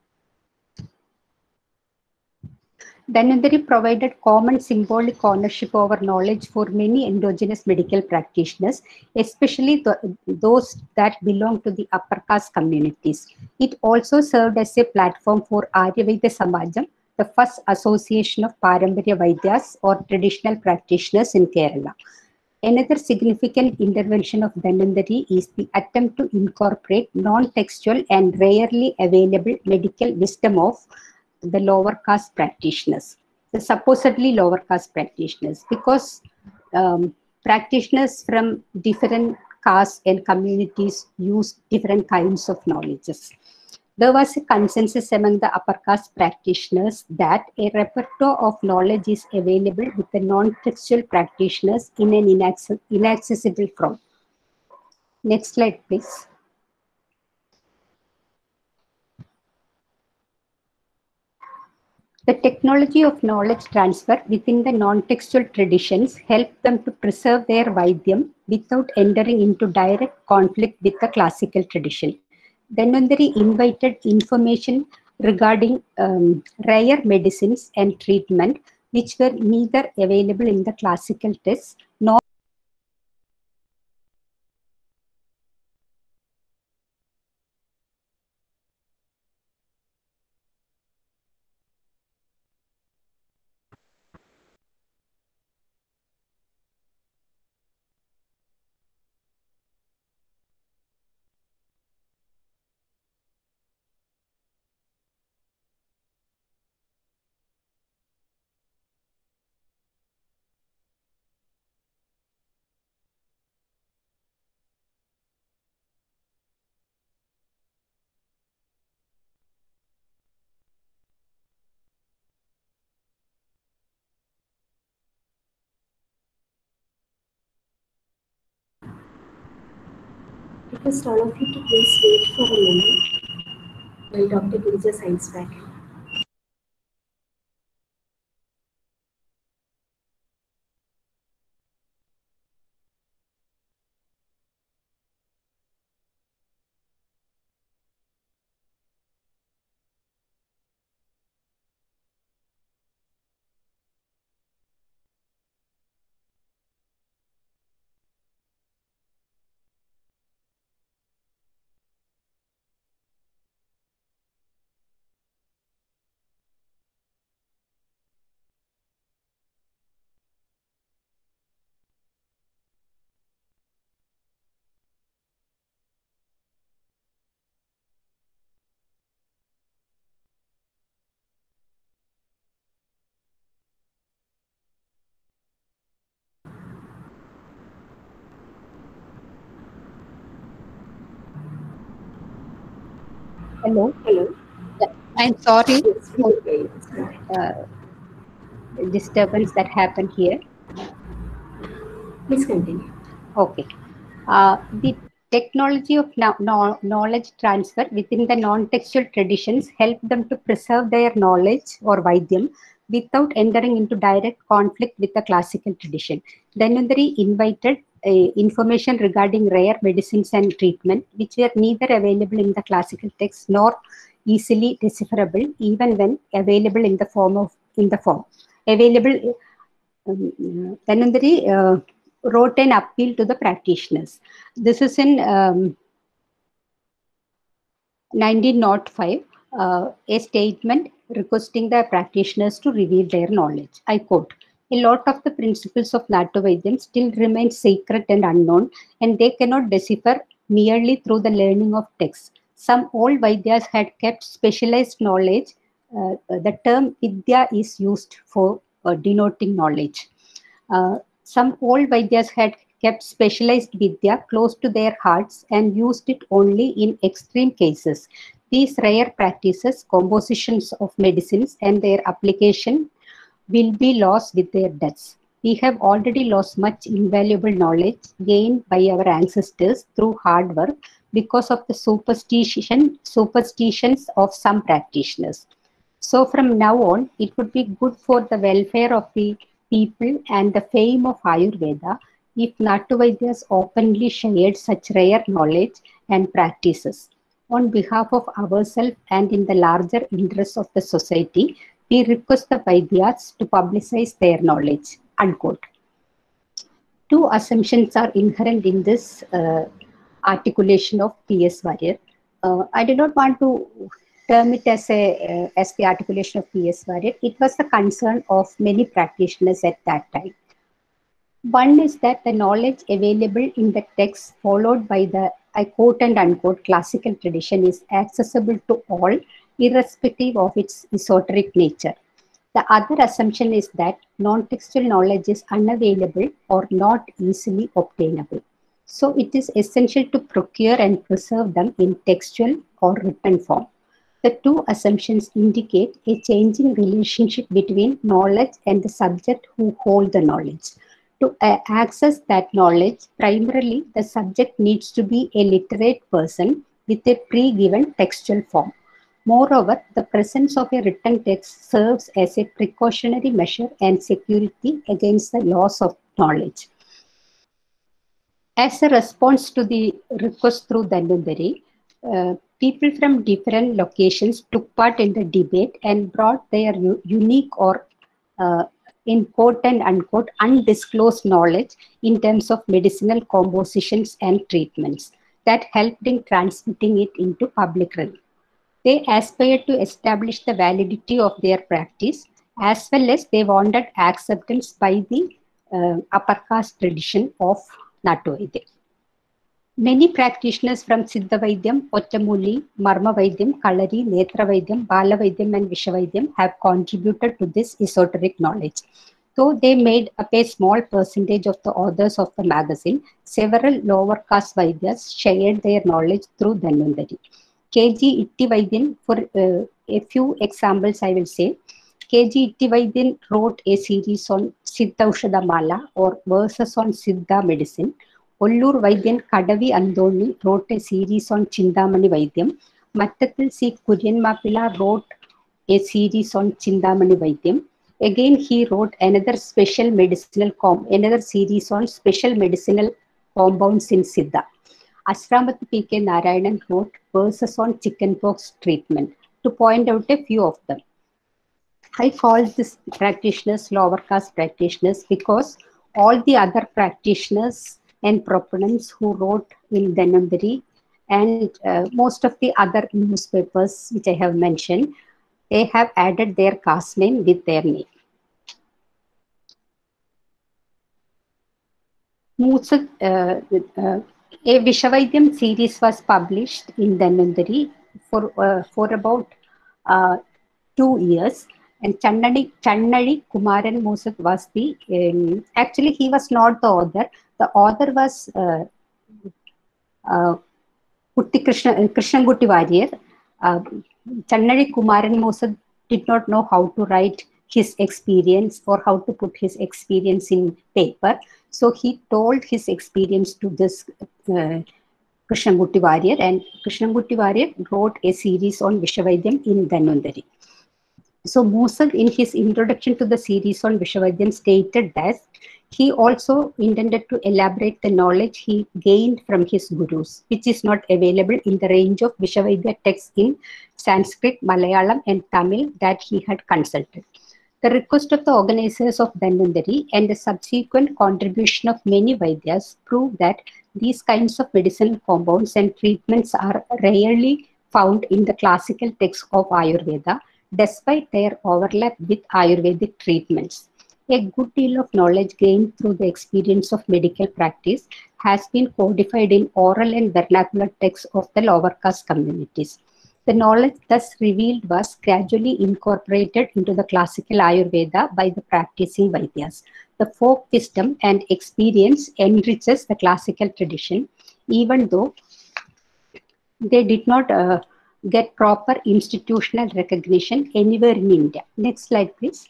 Dhanvantari provided common symbolic ownership over knowledge for many endogenous medical practitioners, especially those that belong to the upper caste communities. It also served as a platform for Aryaveda Samajam, the first association of Paramparya Vaidyas or traditional practitioners in Kerala. Another significant intervention of Dhanvantari is the attempt to incorporate non-textual and rarely available medical wisdom of the lower caste practitioners, the supposedly lower caste practitioners, because practitioners from different castes and communities use different kinds of knowledges. There was a consensus among the upper caste practitioners that a repertoire of knowledge is available with the non-textual practitioners in an inaccessible form. Next slide, please. The technology of knowledge transfer within the non-textual traditions helped them to preserve their Vaidyam without entering into direct conflict with the classical tradition. Dhanvantari invited information regarding rare medicines and treatment which were neither available in the classical texts nor Request all of you to please wait for a moment while Dr. Girija signs back. Hello. Hello. I'm sorry Yes, we for can hear you. disturbance that happened here. Please continue. Okay. The technology of knowledge transfer within the non-textual traditions help them to preserve their knowledge or Vaidyam without entering into direct conflict with the classical tradition. Dhanvantari invited information regarding rare medicines and treatment, which were neither available in the classical text nor easily decipherable, even when available in the form available. Dhanvantari wrote an appeal to the practitioners. This is in 1905, a statement requesting the practitioners to reveal their knowledge. I quote, "A lot of the principles of Natuvaidyam still remain secret and unknown, and they cannot decipher merely through the learning of texts. Some old Vaidyas had kept specialized knowledge. The term Vidya is used for denoting knowledge. Some old Vaidyas had kept specialized Vidya close to their hearts and used it only in extreme cases. These rare practices, compositions of medicines, and their application will be lost with their deaths. We have already lost much invaluable knowledge gained by our ancestors through hard work because of the superstitions of some practitioners. So from now on, it would be good for the welfare of the people and the fame of Ayurveda if Natuvaidyas openly shared such rare knowledge and practices. On behalf of ourselves and in the larger interests of the society, we request the Vaidyas to publicize their knowledge." Unquote. Two assumptions are inherent in this articulation of P.S. Warrior. I do not want to term it as the articulation of P.S. Warrior. It was the concern of many practitioners at that time. One is that the knowledge available in the text followed by the, I quote and unquote, classical tradition is accessible to all, irrespective of its esoteric nature. The other assumption is that non-textual knowledge is unavailable or not easily obtainable. So it is essential to procure and preserve them in textual or written form. The two assumptions indicate a changing relationship between knowledge and the subject who hold the knowledge. To access that knowledge, primarily the subject needs to be a literate person with a pre-given textual form. Moreover, the presence of a written text serves as a precautionary measure and security against the loss of knowledge. As a response to the request through Dhanvantari, people from different locations took part in the debate and brought their unique or in quote and unquote undisclosed knowledge in terms of medicinal compositions and treatments that helped in transmitting it into public realm. They aspired to establish the validity of their practice as well as they wanted acceptance by the upper caste tradition of Natuvaidyam. Many practitioners from Siddha Vaidyam, Ottamuli, Marma Vaidyam, Kalari, Netra Vaidyam, Bala Vaidyam, and Vishavaidyam have contributed to this esoteric knowledge. Though they made up a small percentage of the authors of the magazine, several lower caste Vaidyas shared their knowledge through Dhanvantari. K.G. Ittivaidyan, for a few examples I will say, K.G. Ittivaidyan wrote a series on Siddha Ushadamala or verses on Siddha medicine. Ollur Vaidyan Kadavi Andoni wrote a series on Chindamani Vaidyam. Mattathil C. Kuryan Mapila wrote a series on Chindamani Vaidyam. Again, he wrote another series on special medicinal compounds in Siddha. Ashramath P.K. Narayanan wrote verses on chickenpox treatment, to point out a few of them. I call these practitioners lower caste practitioners because all the other practitioners and proponents who wrote in Dhanvantari and most of the other newspapers which I have mentioned, they have added their caste name with their name. A Vishavaidyam series was published in Dhanvantari for about 2 years, and Channadi Kumaran Musak was the actually he was not the author. The author was Krishnangutti Warrior. Channari Kumaran Mosad did not know how to write his experience or how to put his experience in paper. So he told his experience to this Krishnamurti Warrier, and Krishnamurti Warrier wrote a series on Vishwavaidhyam in Dhanvantari. So Mosad, in his introduction to the series on Vishwavaidhyam, stated that he also intended to elaborate the knowledge he gained from his gurus, which is not available in the range of Vishwavaidya texts in Sanskrit, Malayalam, and Tamil that he had consulted. The request of the organizers of Dhanvantari and the subsequent contribution of many Vaidyas prove that these kinds of medicinal compounds and treatments are rarely found in the classical texts of Ayurveda, despite their overlap with Ayurvedic treatments. A good deal of knowledge gained through the experience of medical practice has been codified in oral and vernacular texts of the lower caste communities. The knowledge thus revealed was gradually incorporated into the classical Ayurveda by the practicing Vaidyas. The folk wisdom and experience enriches the classical tradition, even though they did not get proper institutional recognition anywhere in India. Next slide, please.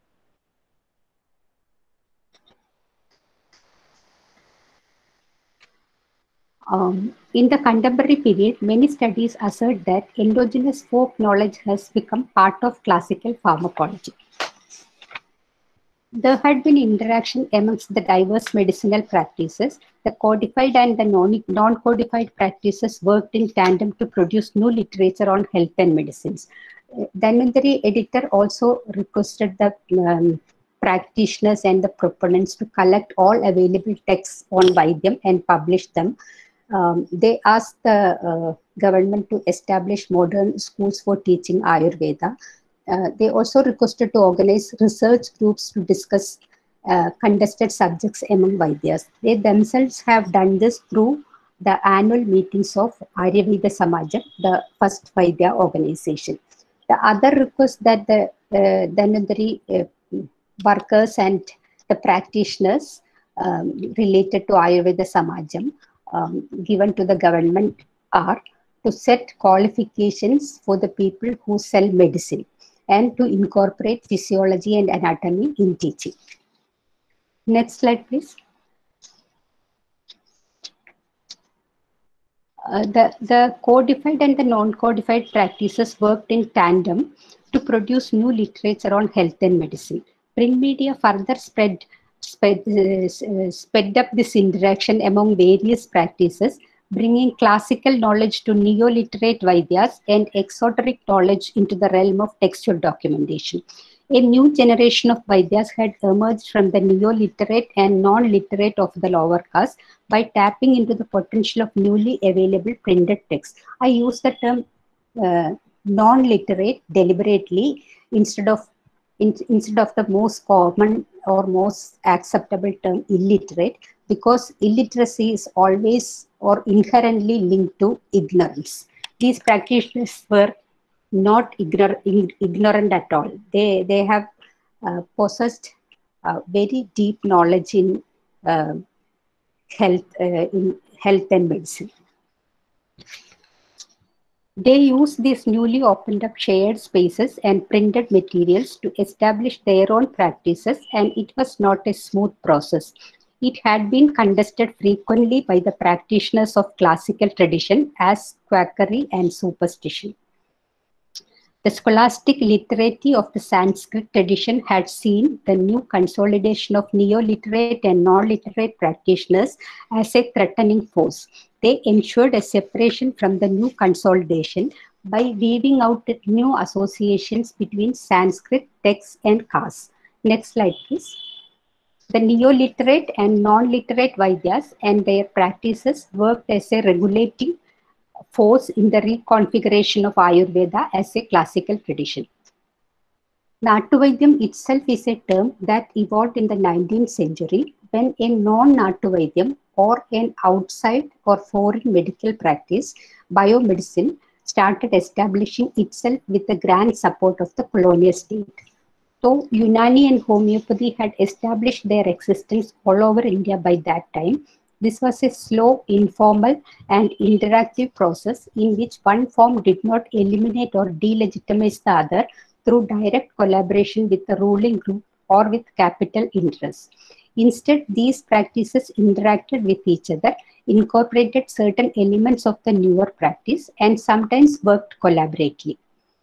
In the contemporary period, many studies assert that endogenous folk knowledge has become part of classical pharmacology. There had been interaction amongst the diverse medicinal practices. The codified and the non-codified practices worked in tandem to produce new literature on health and medicines. Dhanvantari editor also requested the practitioners and the proponents to collect all available texts on Vaidyam and publish them. They asked the government to establish modern schools for teaching Ayurveda. They also requested to organize research groups to discuss contested subjects among Vaidyas. They themselves have done this through the annual meetings of Aryaveda Samajam, the first Vaidya organization. The other request that the Dhanvantari workers and the practitioners related to Ayurveda Samajam given to the government are to set qualifications for the people who sell medicine and to incorporate physiology and anatomy in teaching. Next slide, please. The codified and the non-codified practices worked in tandem to produce new literature on health and medicine. Print media further sped up this interaction among various practices, bringing classical knowledge to neo-literate Vaidyas and exoteric knowledge into the realm of textual documentation. A new generation of Vaidyas had emerged from the neo-literate and non-literate of the lower caste by tapping into the potential of newly available printed texts. I use the term non-literate deliberately instead of the most common or most acceptable term illiterate, because illiteracy is always or inherently linked to ignorance. These practitioners were not ignorant at all. They have possessed very deep knowledge in health and medicine. They use these newly opened up shared spaces and printed materials to establish their own practices, and it was not a smooth process. It had been contested frequently by the practitioners of classical tradition as quackery and superstition. The scholastic literati of the Sanskrit tradition had seen the new consolidation of neo-literate and non-literate practitioners as a threatening force. They ensured a separation from the new consolidation by weaving out new associations between Sanskrit texts and castes. Next slide, please. The neo-literate and non-literate Vaidyas and their practices worked as a regulating force in the reconfiguration of Ayurveda as a classical tradition. Natuvaidyam itself is a term that evolved in the 19th century when a non-Natuvaidyam or an outside or foreign medical practice, biomedicine, started establishing itself with the grand support of the colonial state. Though Unani and homeopathy had established their existence all over India by that time, This was a slow, informal, and interactive process in which one form did not eliminate or delegitimize the other through direct collaboration with the ruling group or with capital interests. Instead, these practices interacted with each other, incorporated certain elements of the newer practice, and sometimes worked collaboratively.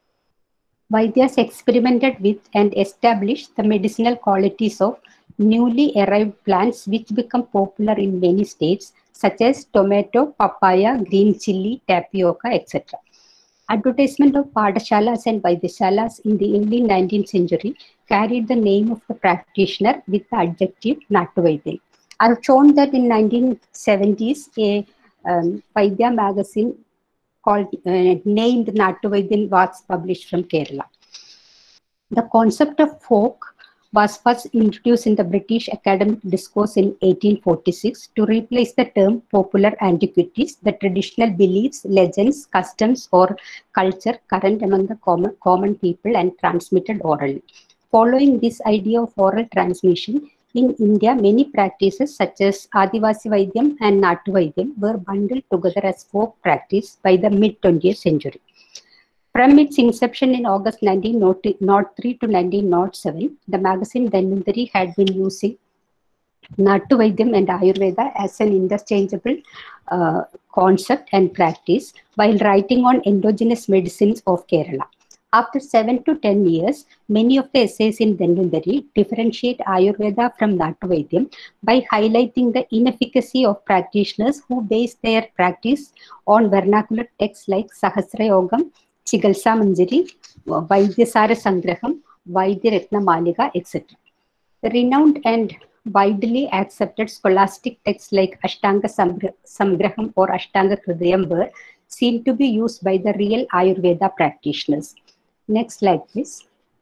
Vaidyas experimented with and established the medicinal qualities of newly arrived plants which become popular in many states such as tomato, papaya, green chili, tapioca, etc. Advertisement of Padashalas and Vaidyashalas in the early 19th century carried the name of the practitioner with the adjective Nattuvaidyan. I have shown that in 1970s, a Vaidya magazine called named Nattuvaidyan was published from Kerala. The concept of folk was first introduced in the British academic discourse in 1846 to replace the term popular antiquities, the traditional beliefs, legends, customs, or culture current among the common people and transmitted orally. Following this idea of oral transmission, in India, many practices such as Adivasi Vaidyam and Nattu Vaidyam were bundled together as folk practice by the mid-20th century. From its inception in August 1903 to 1907, the magazine Dhanvantari had been using Nattu Vaidyam and Ayurveda as an interchangeable concept and practice while writing on endogenous medicines of Kerala. After 7 to 10 years, many of the essays in Dhanvantari differentiate Ayurveda from Nattu Vaidyam by highlighting the inefficacy of practitioners who base their practice on vernacular texts like Sahasra Yogam, Chigalsa Manjari, Vaidyasara Sangraham, Vaidya Ratna Malika, etc. The renowned and widely accepted scholastic texts like Ashtanga Samgraham or Ashtanga Hridayam were seen to be used by the real Ayurveda practitioners. Next slide, please.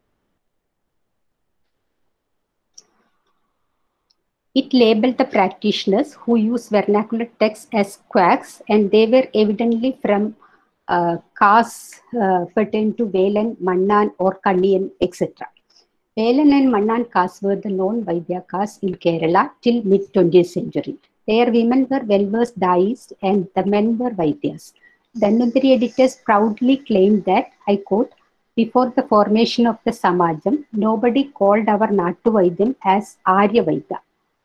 It labeled the practitioners who use vernacular texts as quacks, and they were evidently from castes pertaining to Velan, Mannan, or Kanniyan, etc. Velan and Mannan castes were the known Vaidya castes in Kerala till mid-20th century. Their women were well-versed dais and the men were Vaidyas. Dhanvantari editors proudly claimed that, I quote, before the formation of the Samajam, nobody called our Nattu Vaidyam as Arya Vaidya.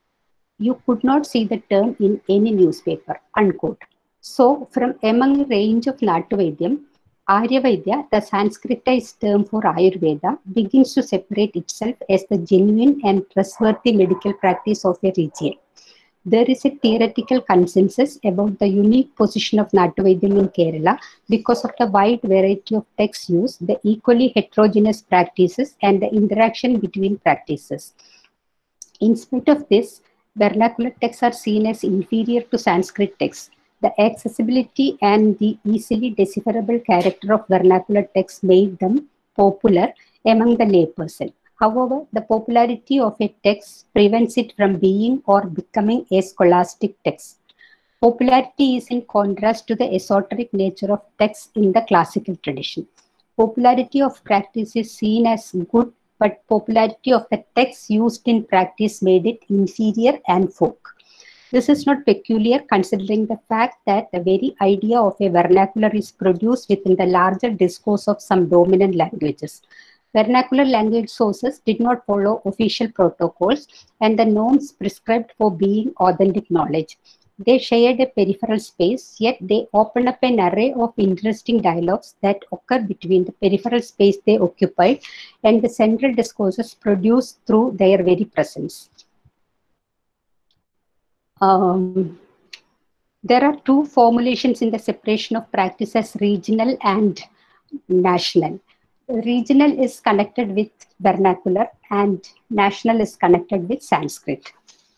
You could not see the term in any newspaper, unquote. So, from among a range of Nattu Vaidyam, Arya Vaidya, the Sanskritized term for Ayurveda, begins to separate itself as the genuine and trustworthy medical practice of a region. There is a theoretical consensus about the unique position of Nattu Vaidyam in Kerala because of the wide variety of texts used, the equally heterogeneous practices, and the interaction between practices. In spite of this, vernacular texts are seen as inferior to Sanskrit texts. The accessibility and the easily decipherable character of vernacular texts made them popular among the layperson. However, the popularity of a text prevents it from being or becoming a scholastic text. Popularity is in contrast to the esoteric nature of texts in the classical tradition. Popularity of practice is seen as good, but popularity of the texts used in practice made it inferior and folk. This is not peculiar considering the fact that the very idea of a vernacular is produced within the larger discourse of some dominant languages. Vernacular language sources did not follow official protocols and the norms prescribed for being authentic knowledge. They shared a peripheral space, yet they open up an array of interesting dialogues that occur between the peripheral space they occupied and the central discourses produced through their very presence. There are two formulations in the separation of practice as regional and national. Regional is connected with vernacular and national is connected with Sanskrit.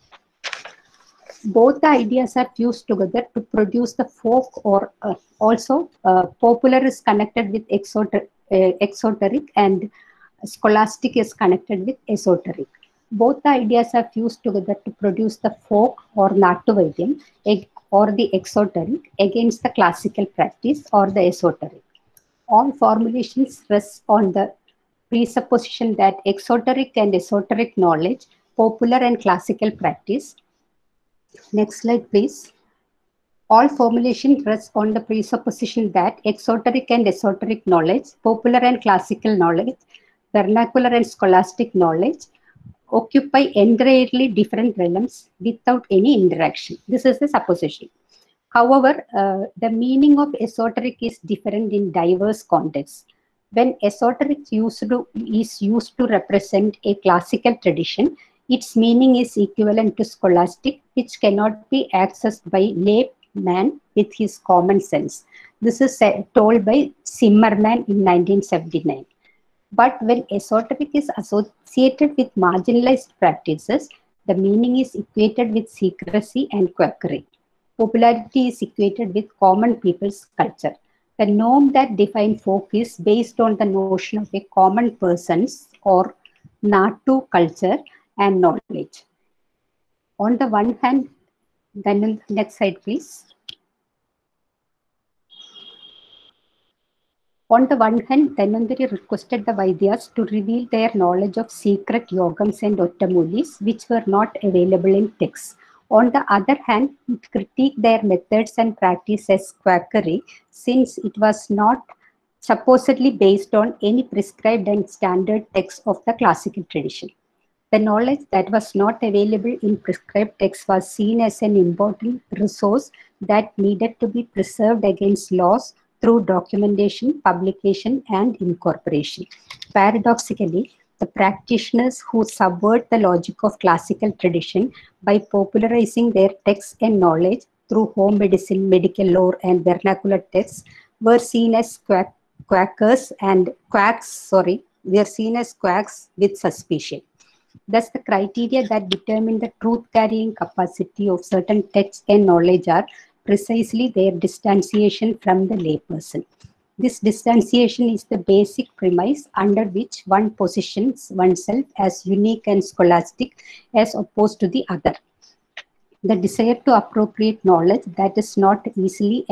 Both the ideas are fused together to produce the folk or popular is connected with exoteric and scholastic is connected with esoteric. Both the ideas are fused together to produce the folk or Nattu Vaidyam or the exoteric against the classical practice or the esoteric. All formulations rest on the presupposition that exoteric and esoteric knowledge, popular and classical practice, Next slide, please. All formulation rests on the presupposition that exoteric and esoteric knowledge, popular and classical knowledge, vernacular and scholastic knowledge occupy entirely different realms without any interaction. This is the supposition. However, the meaning of esoteric is different in diverse contexts. When esoteric is used to represent a classical tradition, its meaning is equivalent to scholastic, which cannot be accessed by layman with his common sense. This is told by Zimmerman in 1979. But when esoteric is associated with marginalized practices, the meaning is equated with secrecy and quackery. Popularity is equated with common people's culture. The norm that defines folk is based on the notion of a common person's or Natu culture and knowledge. On the one hand, then next slide, please. On the one hand, Dhanvantari requested the Vaidyas to reveal their knowledge of secret yogams and ottamulis, which were not available in texts. On the other hand, it critiqued their methods and practice as quackery, since it was not supposedly based on any prescribed and standard text of the classical tradition. The knowledge that was not available in prescribed text was seen as an important resource that needed to be preserved against loss through documentation, publication, and incorporation. Paradoxically, the practitioners who subvert the logic of classical tradition by popularizing their texts and knowledge through home medicine, medical lore, and vernacular texts were seen as quacks with suspicion. Thus, the criteria that determine the truth-carrying capacity of certain texts and knowledge are precisely their distanciation from the layperson. This distanciation is the basic premise under which one positions oneself as unique and scholastic as opposed to the other. The desire to appropriate knowledge that is not easily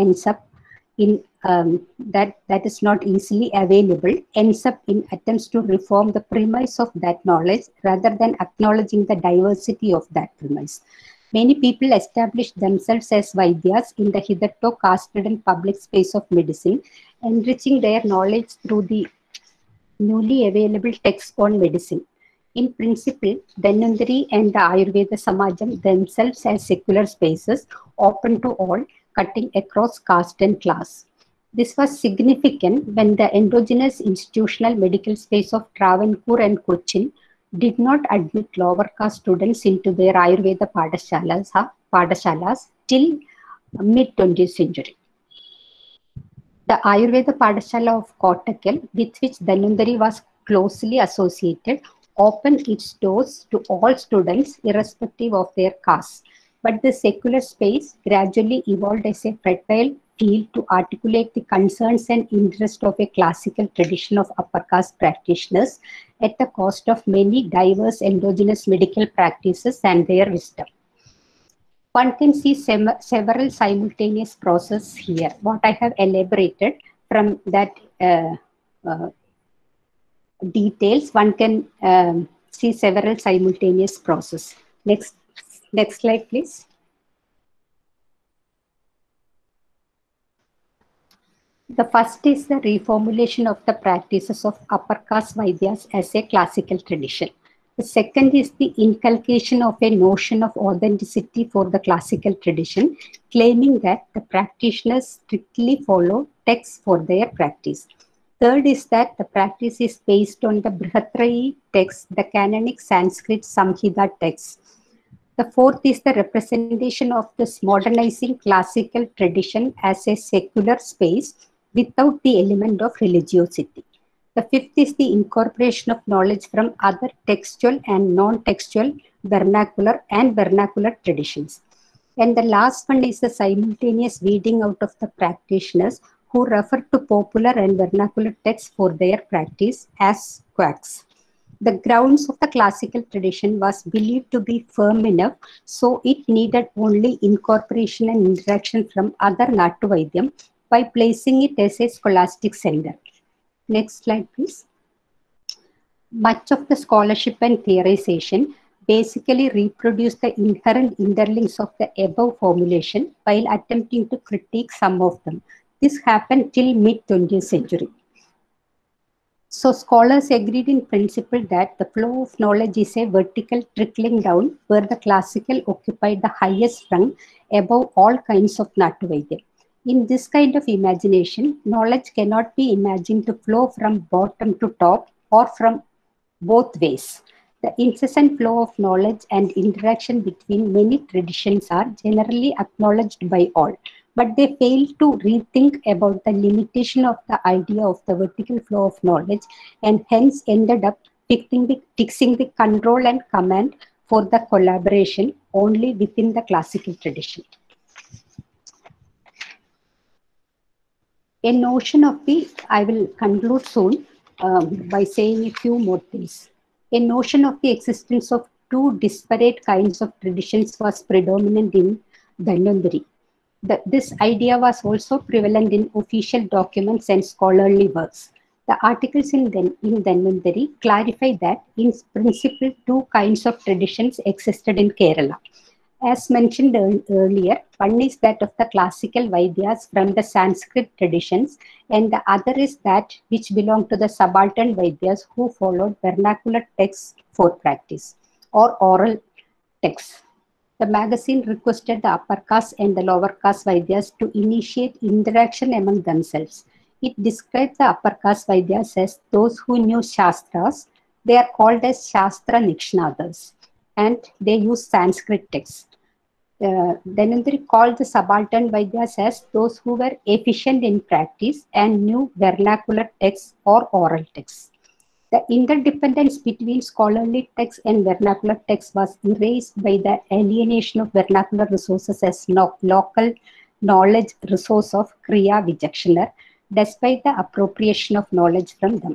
that is not easily available ends up in attempts to reform the premise of that knowledge rather than acknowledging the diversity of that premise. Many people establish themselves as Vaidyas in the hitherto caste-ridden public space of medicine, enriching their knowledge through the newly available texts on medicine. In principle, Dhanvantari and the Ayurveda Samajam themselves as secular spaces open to all, cutting across caste and class. This was significant when the endogenous institutional medical space of Travancore and Cochin did not admit lower caste students into their Ayurveda Padashalas till mid-20th century. The Ayurveda Padashala of Kottakkal, with which Dhanvantari was closely associated, opened its doors to all students irrespective of their caste. But the secular space gradually evolved as a fertile field to articulate the concerns and interests of a classical tradition of upper caste practitioners at the cost of many diverse endogenous medical practices and their wisdom. One can see several simultaneous processes here. What I have elaborated from that details, one can see several simultaneous processes. Next slide, please. The first is the reformulation of the practices of upper caste Vaidyas as a classical tradition. The second is the inculcation of a notion of authenticity for the classical tradition, claiming that the practitioners strictly follow texts for their practice. Third is that the practice is based on the Brihatrayi text, the canonic Sanskrit Samhita text. The fourth is the representation of this modernizing classical tradition as a secular space without the element of religiosity. The fifth is the incorporation of knowledge from other textual and non-textual vernacular traditions. And the last one is the simultaneous weeding out of the practitioners who refer to popular and vernacular texts for their practice as quacks. The grounds of the classical tradition was believed to be firm enough, so it needed only incorporation and interaction from other Natu Vaidyam by placing it as a scholastic center. Next slide, please. Much of the scholarship and theorization basically reproduce the inherent interlinks of the above formulation while attempting to critique some of them. This happened till mid-20th century. So scholars agreed in principle that the flow of knowledge is a vertical trickling down, where the classical occupied the highest rung above all kinds of Natuvaidya. In this kind of imagination, knowledge cannot be imagined to flow from bottom to top or from both ways. The incessant flow of knowledge and interaction between many traditions are generally acknowledged by all, but they fail to rethink about the limitation of the idea of the vertical flow of knowledge, and hence ended up fixing the control and command for the collaboration only within the classical tradition. A notion of the, I will conclude soon by saying a few more things. A notion of the existence of two disparate kinds of traditions was predominant in Dhanvantari. This idea was also prevalent in official documents and scholarly works. The articles in Dhanvantari clarify that, in principle, two kinds of traditions existed in Kerala. As mentioned earlier, one is that of the classical Vaidyas from the Sanskrit traditions, and the other is that which belonged to the subaltern Vaidyas who followed vernacular texts for practice or oral texts. The magazine requested the upper caste and the lower caste Vaidyas to initiate interaction among themselves. It described the upper caste Vaidyas as those who knew Shastras. They are called as Shastra Nikshnadas, and they use Sanskrit texts. Dhanvantari called the subaltern Vaidyas as those who were efficient in practice and knew vernacular texts or oral texts. The interdependence between scholarly texts and vernacular texts was erased by the alienation of vernacular resources as local knowledge resource of Kriya Vijakshanar, despite the appropriation of knowledge from them.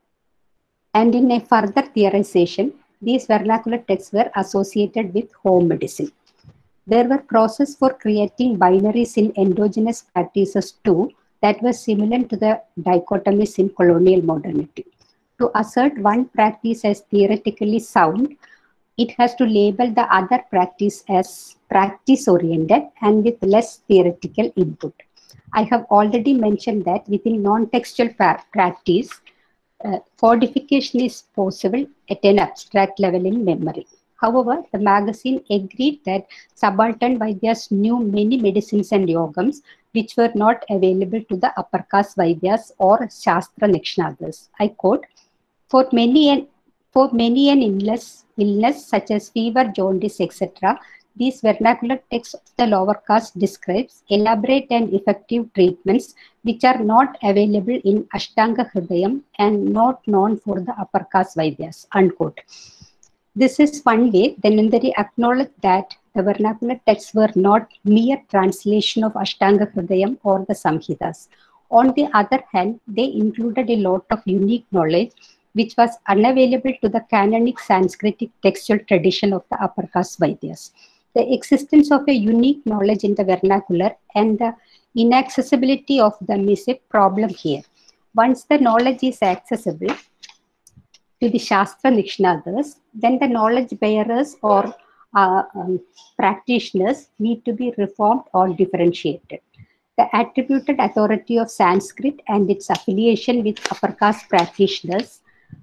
And in a further theorization, these vernacular texts were associated with home medicine. There were processes for creating binaries in endogenous practices too that were similar to the dichotomies in colonial modernity. To assert one practice as theoretically sound, it has to label the other practice as practice-oriented and with less theoretical input. I have already mentioned that within non-textual practice, codification is possible at an abstract level in memory. However, the magazine agreed that subaltern Vaidyas knew many medicines and yogams which were not available to the upper caste Vaidyas or Shastra Nikshnadas. I quote, For many an illness such as fever, jaundice, etc., these vernacular texts of the lower caste describes elaborate and effective treatments which are not available in Ashtanga Hridayam and not known for the upper caste Vaidyas, unquote. This is one way Dhanvantari acknowledged that the vernacular texts were not mere translation of Ashtanga Hridayam or the Samhitas. On the other hand, they included a lot of unique knowledge which was unavailable to the canonic Sanskritic textual tradition of the upper caste Vaidyas. The existence of a unique knowledge in the vernacular and the inaccessibility of them is a problem here. Once the knowledge is accessible to the Shastra Nikshnadas, then the knowledge bearers or practitioners need to be reformed or differentiated. The attributed authority of Sanskrit and its affiliation with upper caste practitioners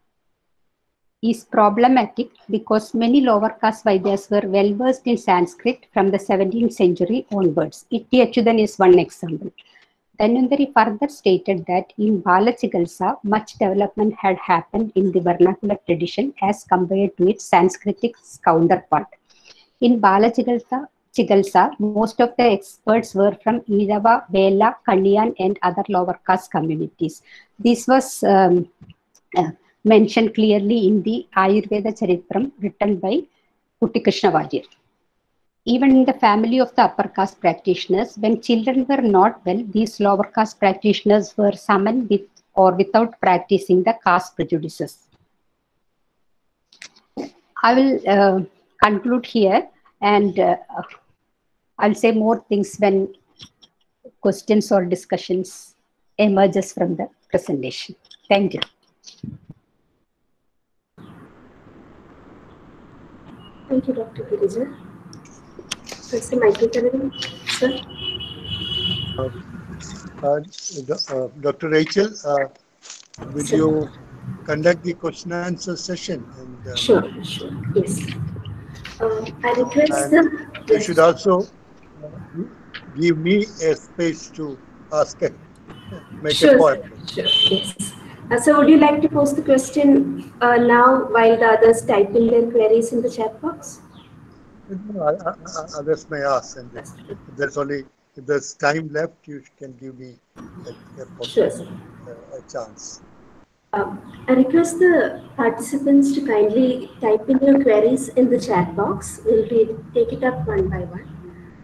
is problematic because many lower caste Vaidyas were well versed in Sanskrit from the 17th century onwards. Itti Achyutan is one example. Dhanvantari further stated that in Balachikalsa, much development had happened in the vernacular tradition as compared to its Sanskritic counterpart. In Balachikalsa, most of the experts were from Irava, Vela, Kalyan, and other lower caste communities. This was mentioned clearly in the Ayurveda Charitram written by Kutty Krishna Vadyar. Even in the family of the upper caste practitioners, when children were not well, these lower caste practitioners were summoned with or without practicing the caste prejudices. I will conclude here, and I'll say more things when questions or discussions emerges from the presentation. Thank you. Thank you, Dr. Girija. That's the microphone, sir. Dr. Rachel, will Sir. you conduct the question and answer session? And, Sure, yes. I request and the, you yes. should also give me a space to ask make a Sure, point. sir. Sure, yes. So would you like to post the question now while the others type in their queries in the chat box? Others may ask, and if there's time left, you can give me Sure, sir. a chance. I request the participants to kindly type in your queries in the chat box. We'll take it up one by one.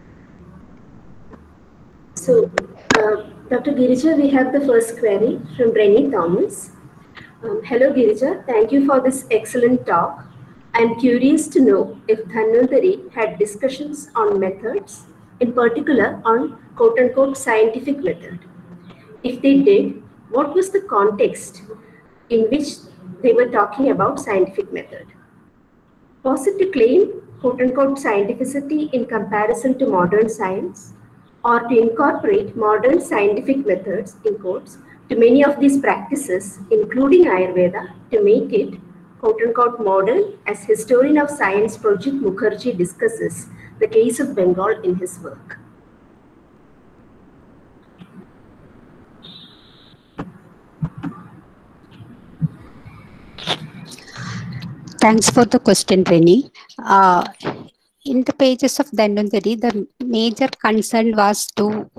So, Dr. Girija, we have the first query from Rennie Thomas. Hello Girija, thank you for this excellent talk. I'm curious to know if Dhanvantari had discussions on methods, in particular on quote-unquote scientific method. If they did, what was the context in which they were talking about scientific method? Was it to claim quote-unquote scientificity in comparison to modern science, or to incorporate modern scientific methods, in quotes, to many of these practices, including Ayurveda, to make it quote-unquote modern, as historian of science Projit Mukherjee discusses the case of Bengal in his work? Thanks for the question, Rennie. In the pages of Dhanvantari, the major concern was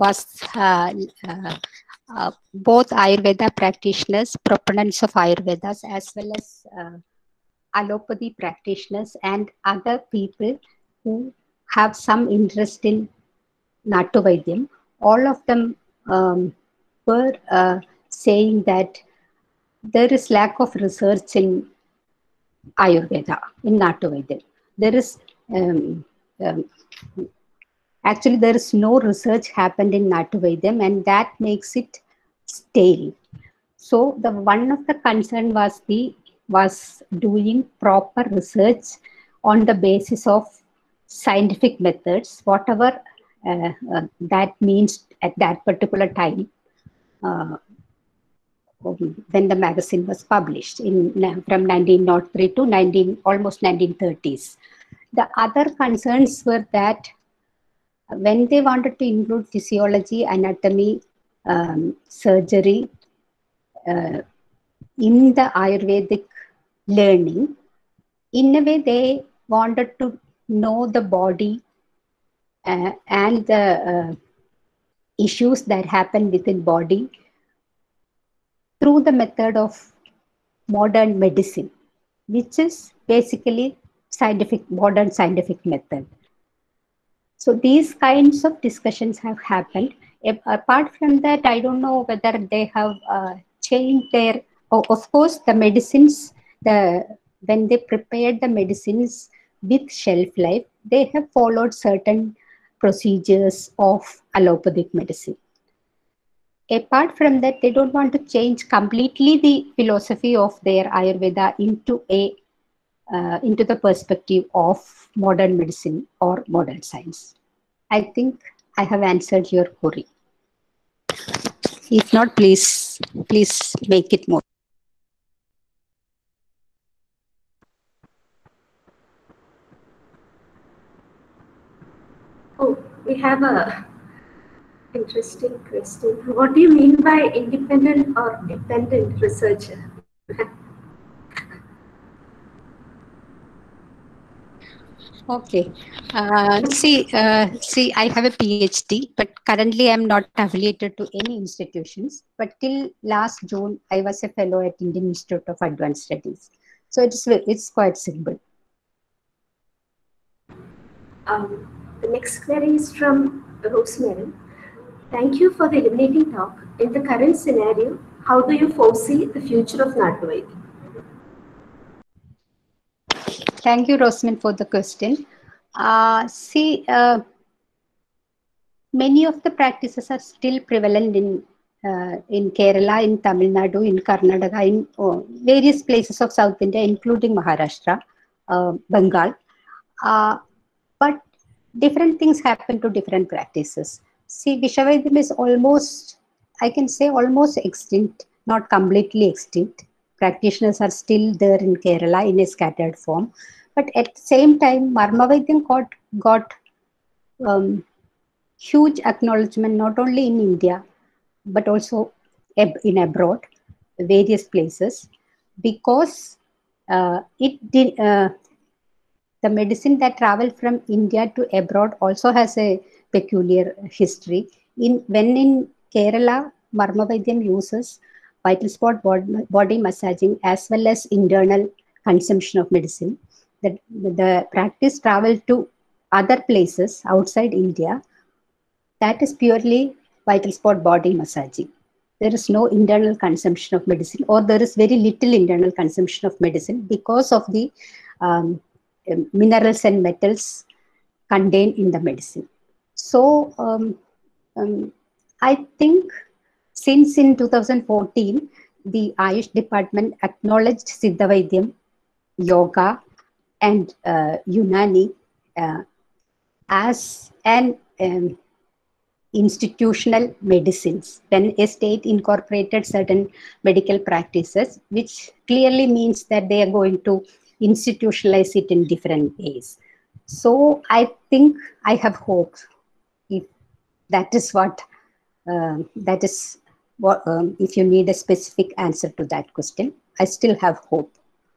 both Ayurveda practitioners, proponents of Ayurvedas, as well as allopathy practitioners and other people who have some interest in Natu Vaidyam. All of them were saying that there is lack of research in Ayurveda, in Natu Vaidyam. There is actually there is no research happened in Natu Vaidyam, and that makes it stale. So the one of the concern was doing proper research on the basis of scientific methods, whatever that means at that particular time. When the magazine was published from 1903 to almost 1930s. The other concerns were that when they wanted to include physiology, anatomy, surgery in the Ayurvedic learning, in a way they wanted to know the body and the issues that happen within body through the method of modern medicine, which is basically modern scientific method. So these kinds of discussions have happened. Apart from that, I don't know whether they have changed their. Of course, the medicines, when they prepared the medicines with shelf life, they have followed certain procedures of allopathic medicine. Apart from that, they don't want to change completely the philosophy of their Ayurveda into the perspective of modern medicine or modern science. I think I have answered your query. If not, please make it more. Oh, we have a interesting question. What do you mean by independent or dependent researcher? Okay. See, I have a PhD, but currently I'm not affiliated to any institutions. But till last June, I was a fellow at Indian Institute of Advanced Studies. So it's quite simple. The next query is from Rosemary. Thank you for the illuminating talk. In the current scenario, how do you foresee the future of Natu Vaidya? Thank you, Rosamond, for the question. Many of the practices are still prevalent in Kerala, in Tamil Nadu, in Karnataka, in various places of South India, including Maharashtra, Bengal. But different things happen to different practices. See, Vishavaidhyam is almost, I can say, almost extinct, not completely extinct. Practitioners are still there in Kerala in a scattered form. But at the same time, Marmavaidhyam got huge acknowledgement not only in India but also in abroad, various places, because it did. The medicine that traveled from India to abroad also has a peculiar history. When in Kerala, Marmavaidhyam uses vital spot body massaging as well as internal consumption of medicine. The practice traveled to other places outside India. That is purely vital spot body massaging. There is no internal consumption of medicine, or there is very little internal consumption of medicine because of the um, minerals and metals contained in the medicine. So I think since in 2014, the Ayush department acknowledged Siddhavaidyam, yoga, and Unani as an institutional medicines, when a state incorporated certain medical practices, which clearly means that they are going to institutionalize it in different ways. So I think I have hope. If that is what that is what if you need a specific answer to that question, I still have hope.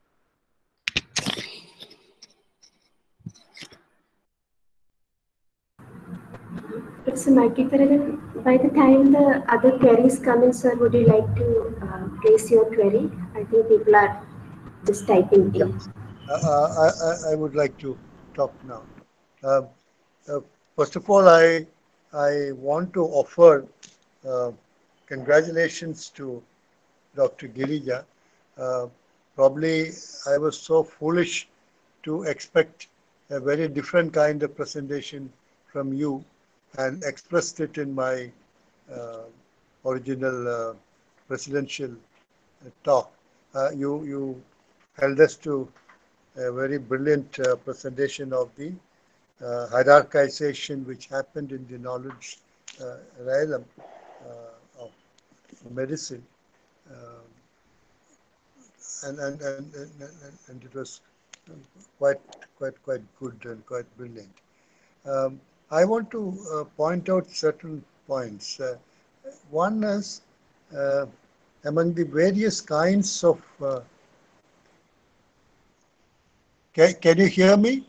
It's a multi-parallel. By the time the other queries come in, sir, would you like to raise your query? I think people are just typing in. I would like to talk now. Uh, First of all, I want to offer congratulations to Dr. Girija. Uh, Probably I was so foolish to expect a very different kind of presentation from you and expressed it in my uh, original presidential talk. You held us to a very brilliant presentation of the hierarchization which happened in the knowledge realm of medicine. Uh, and it was quite good and quite brilliant. I want to point out certain points. One is among the various kinds of. Can you hear me?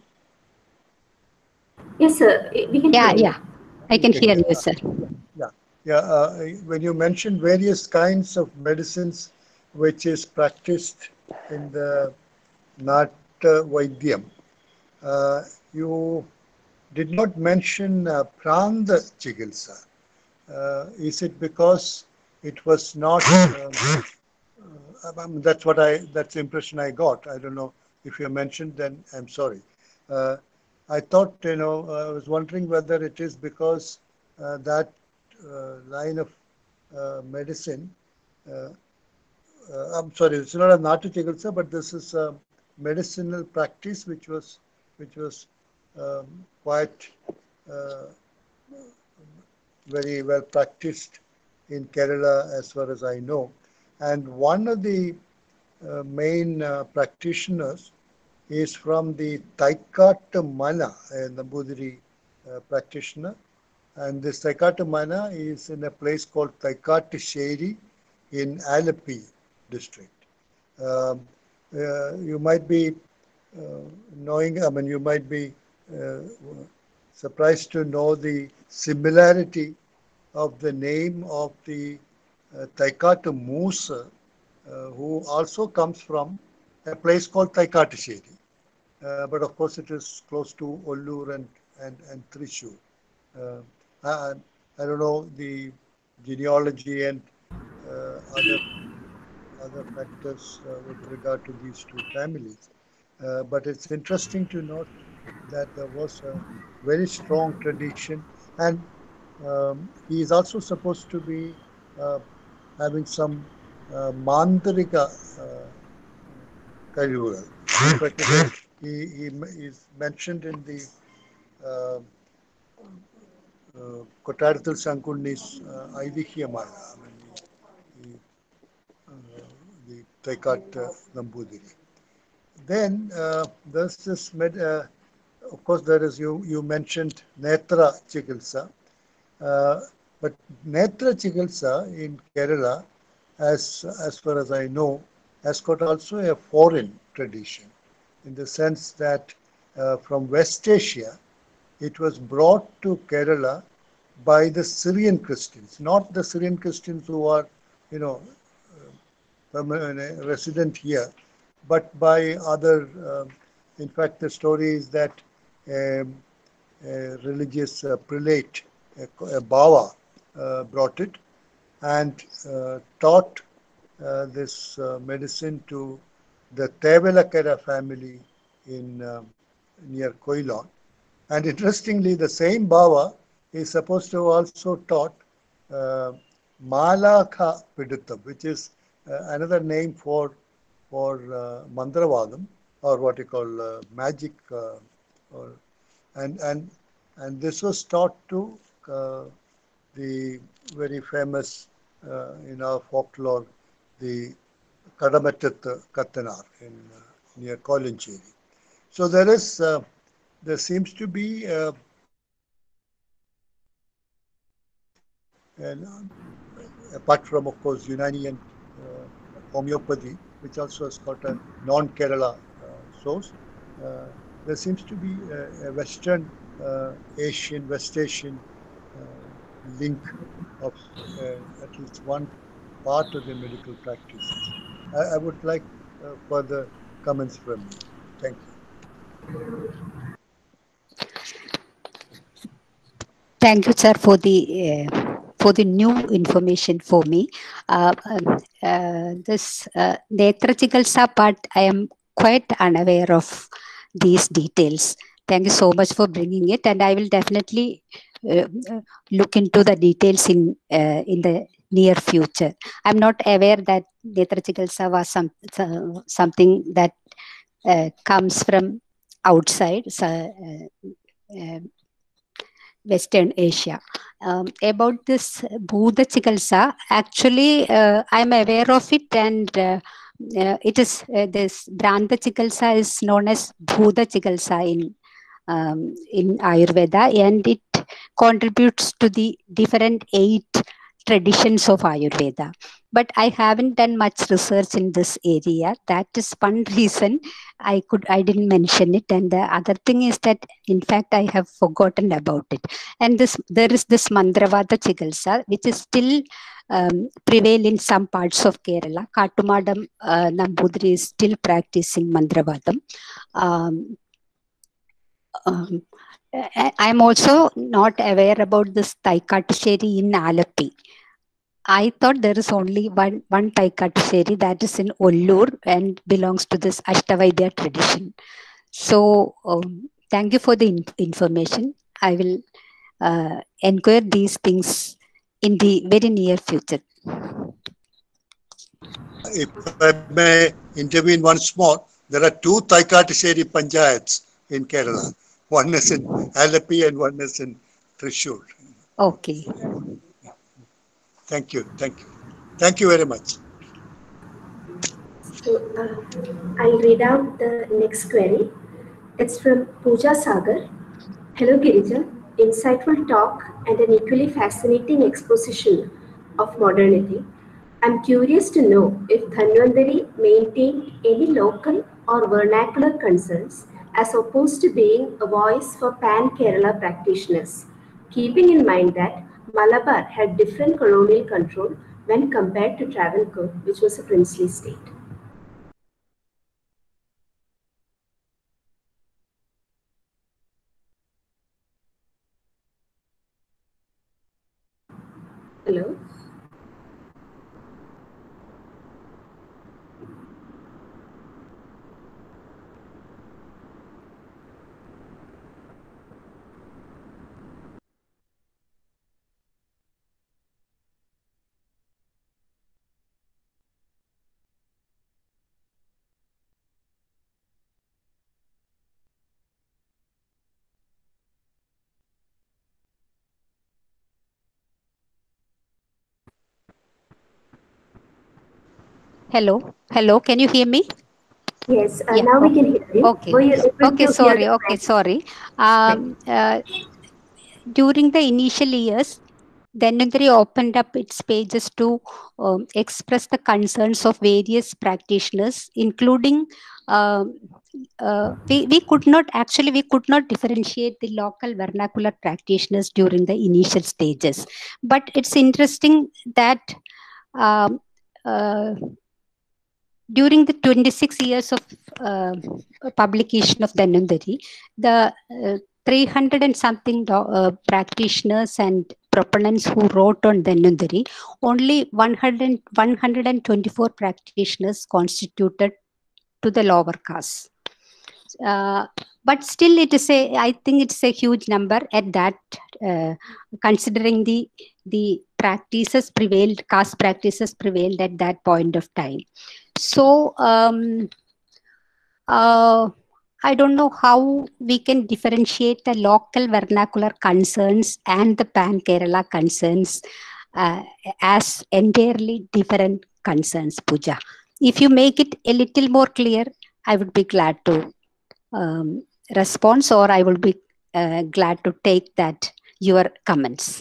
Yes, sir. We can hear you. Yeah, I can hear you, sir. Yeah. When you mentioned various kinds of medicines which is practiced in the Nata Vaidyam, you did not mention Pranda Chikitsa. Is it because it was not? That's the impression I got. I don't know if you mentioned. Then I'm sorry. Uh, I thought I was wondering whether it is because that line of medicine. Uh, I'm sorry, it's not a Natu Chikitsa, but this is a medicinal practice which was quite uh, very well practiced in Kerala as far as I know. And one of the main practitioners is from the Taikata Mana, a Nambudiri practitioner. And this Taikata Mana is in a place called Taikatasheri in Alleppey district. Um, you might be you might be uh, surprised to know the similarity of the name of the Taikata Musa, who also comes from a place called Taikatasheri. But of course, it is close to Ollur and Thrissur. Uh, I, I don't know the genealogy and other factors with regard to these two families. But it's interesting to note that there was a very strong tradition, and he is also supposed to be uh, having some Mandrika കഴിവുകൾ. is mentioned in the Kottarathil Sankunni's Aidihiyamala, I mean, the Taikat Nambudiri. Then there's this, of course, there is, you mentioned Netra Chikitsa, but Netra Chikitsa in Kerala, as far as I know, has got also a foreign tradition, in the sense that from West Asia, it was brought to Kerala by the Syrian Christians, not the Syrian Christians who are, you know, resident here, but by other. In fact, the story is that a religious prelate, a Bawa, brought it and taught this medicine to the Tevelakara family in near Koilon. And interestingly, the same Bawa is supposed to have also taught Malakha Piduttam, which is another name for Mandravadam, or what you call magic, or, and and and this was taught to the very famous in our folklore, the Kadamattat Kattanar in near Kolancheri. So there seems to be and apart from, of course, Unani and homeopathy, which also has got a non-Kerala source, there seems to be a Western Asian, West Asian link of at least one part of the medical practice. I would like further comments from you. Thank you. Thank you, sir, for the new information for me. This Netra Chikitsa part, I am quite unaware of these details. Thank you so much for bringing it, and I will definitely look into the details in the near future. I'm not aware that Netra Chikitsa was something that comes from outside. Western Asia. About this Bhuta Chikitsa, actually, I'm aware of it, and it is this Brahma Chikitsa is known as Bhuta Chikitsa in Ayurveda, and it contributes to the different 8 traditions of Ayurveda. But I haven't done much research in this area. That is one reason I didn't mention it. And the other thing is that, in fact, I have forgotten about it. And there is this Mandravada Chikitsa, which is still prevail in some parts of Kerala. Kattumadam Nambudiri is still practicing Mandravadam. I'm also not aware about this Taikattusheri in Alappi. I thought there is only one Taikattusheri that is in Ollur and belongs to this Ashtavaidya tradition. So thank you for the information. I will inquire these things in the very near future. If I may intervene once more, there are 2 Taikattusheri Panchayats in Kerala. One is in Alleppey and one is in Thrissur. Okay. Thank you. Thank you. Thank you very much. So I'll read out the next query. It's from Pooja Sagar. Hello Girija, insightful talk and an equally fascinating exposition of modernity. I'm curious to know if Dhanvantari maintained any local or vernacular concerns as opposed to being a voice for pan-Kerala practitioners, keeping in mind that Malabar had different colonial control when compared to Travancore, which was a princely state. Hello? Hello, can you hear me? Yes, Yeah. now we can hear you. Okay. Were you able Okay. to hear Sorry. the Okay. facts? Sorry. Right. During the initial years, Dhanvantari opened up its pages to express the concerns of various practitioners, including we could not differentiate the local vernacular practitioners during the initial stages. But it's interesting that um, uh, during the 26 years of publication of Dhanvantari, the 300 and something practitioners and proponents who wrote on Dhanvantari, only 124 practitioners constituted to the lower caste. Uh, but still, I think it's a huge number at that, considering the practices prevailed, caste practices prevailed at that point of time. So, I don't know how we can differentiate the local vernacular concerns and the Pan Kerala concerns as entirely different concerns, Pooja. If you make it a little more clear, I would be glad to respond, or I will be glad to take that your comments.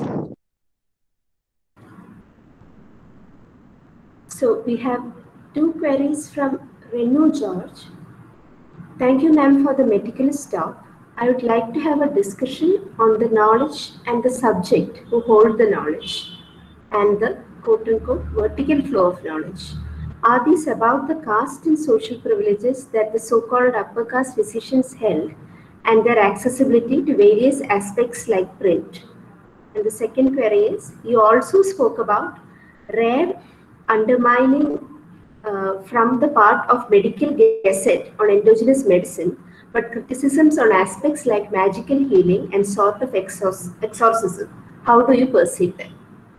So we have two queries from Renu George. Thank you, ma'am, for the meticulous talk. I would like to have a discussion on the knowledge and the subject who hold the knowledge and the quote-unquote vertical flow of knowledge. Are these about the caste and social privileges that the so-called upper caste physicians held and their accessibility to various aspects like print? And the second query is, you also spoke about rare undermining from the part of medical gazette on endogenous medicine, but criticisms on aspects like magical healing and sort of exorcism. How do you perceive them?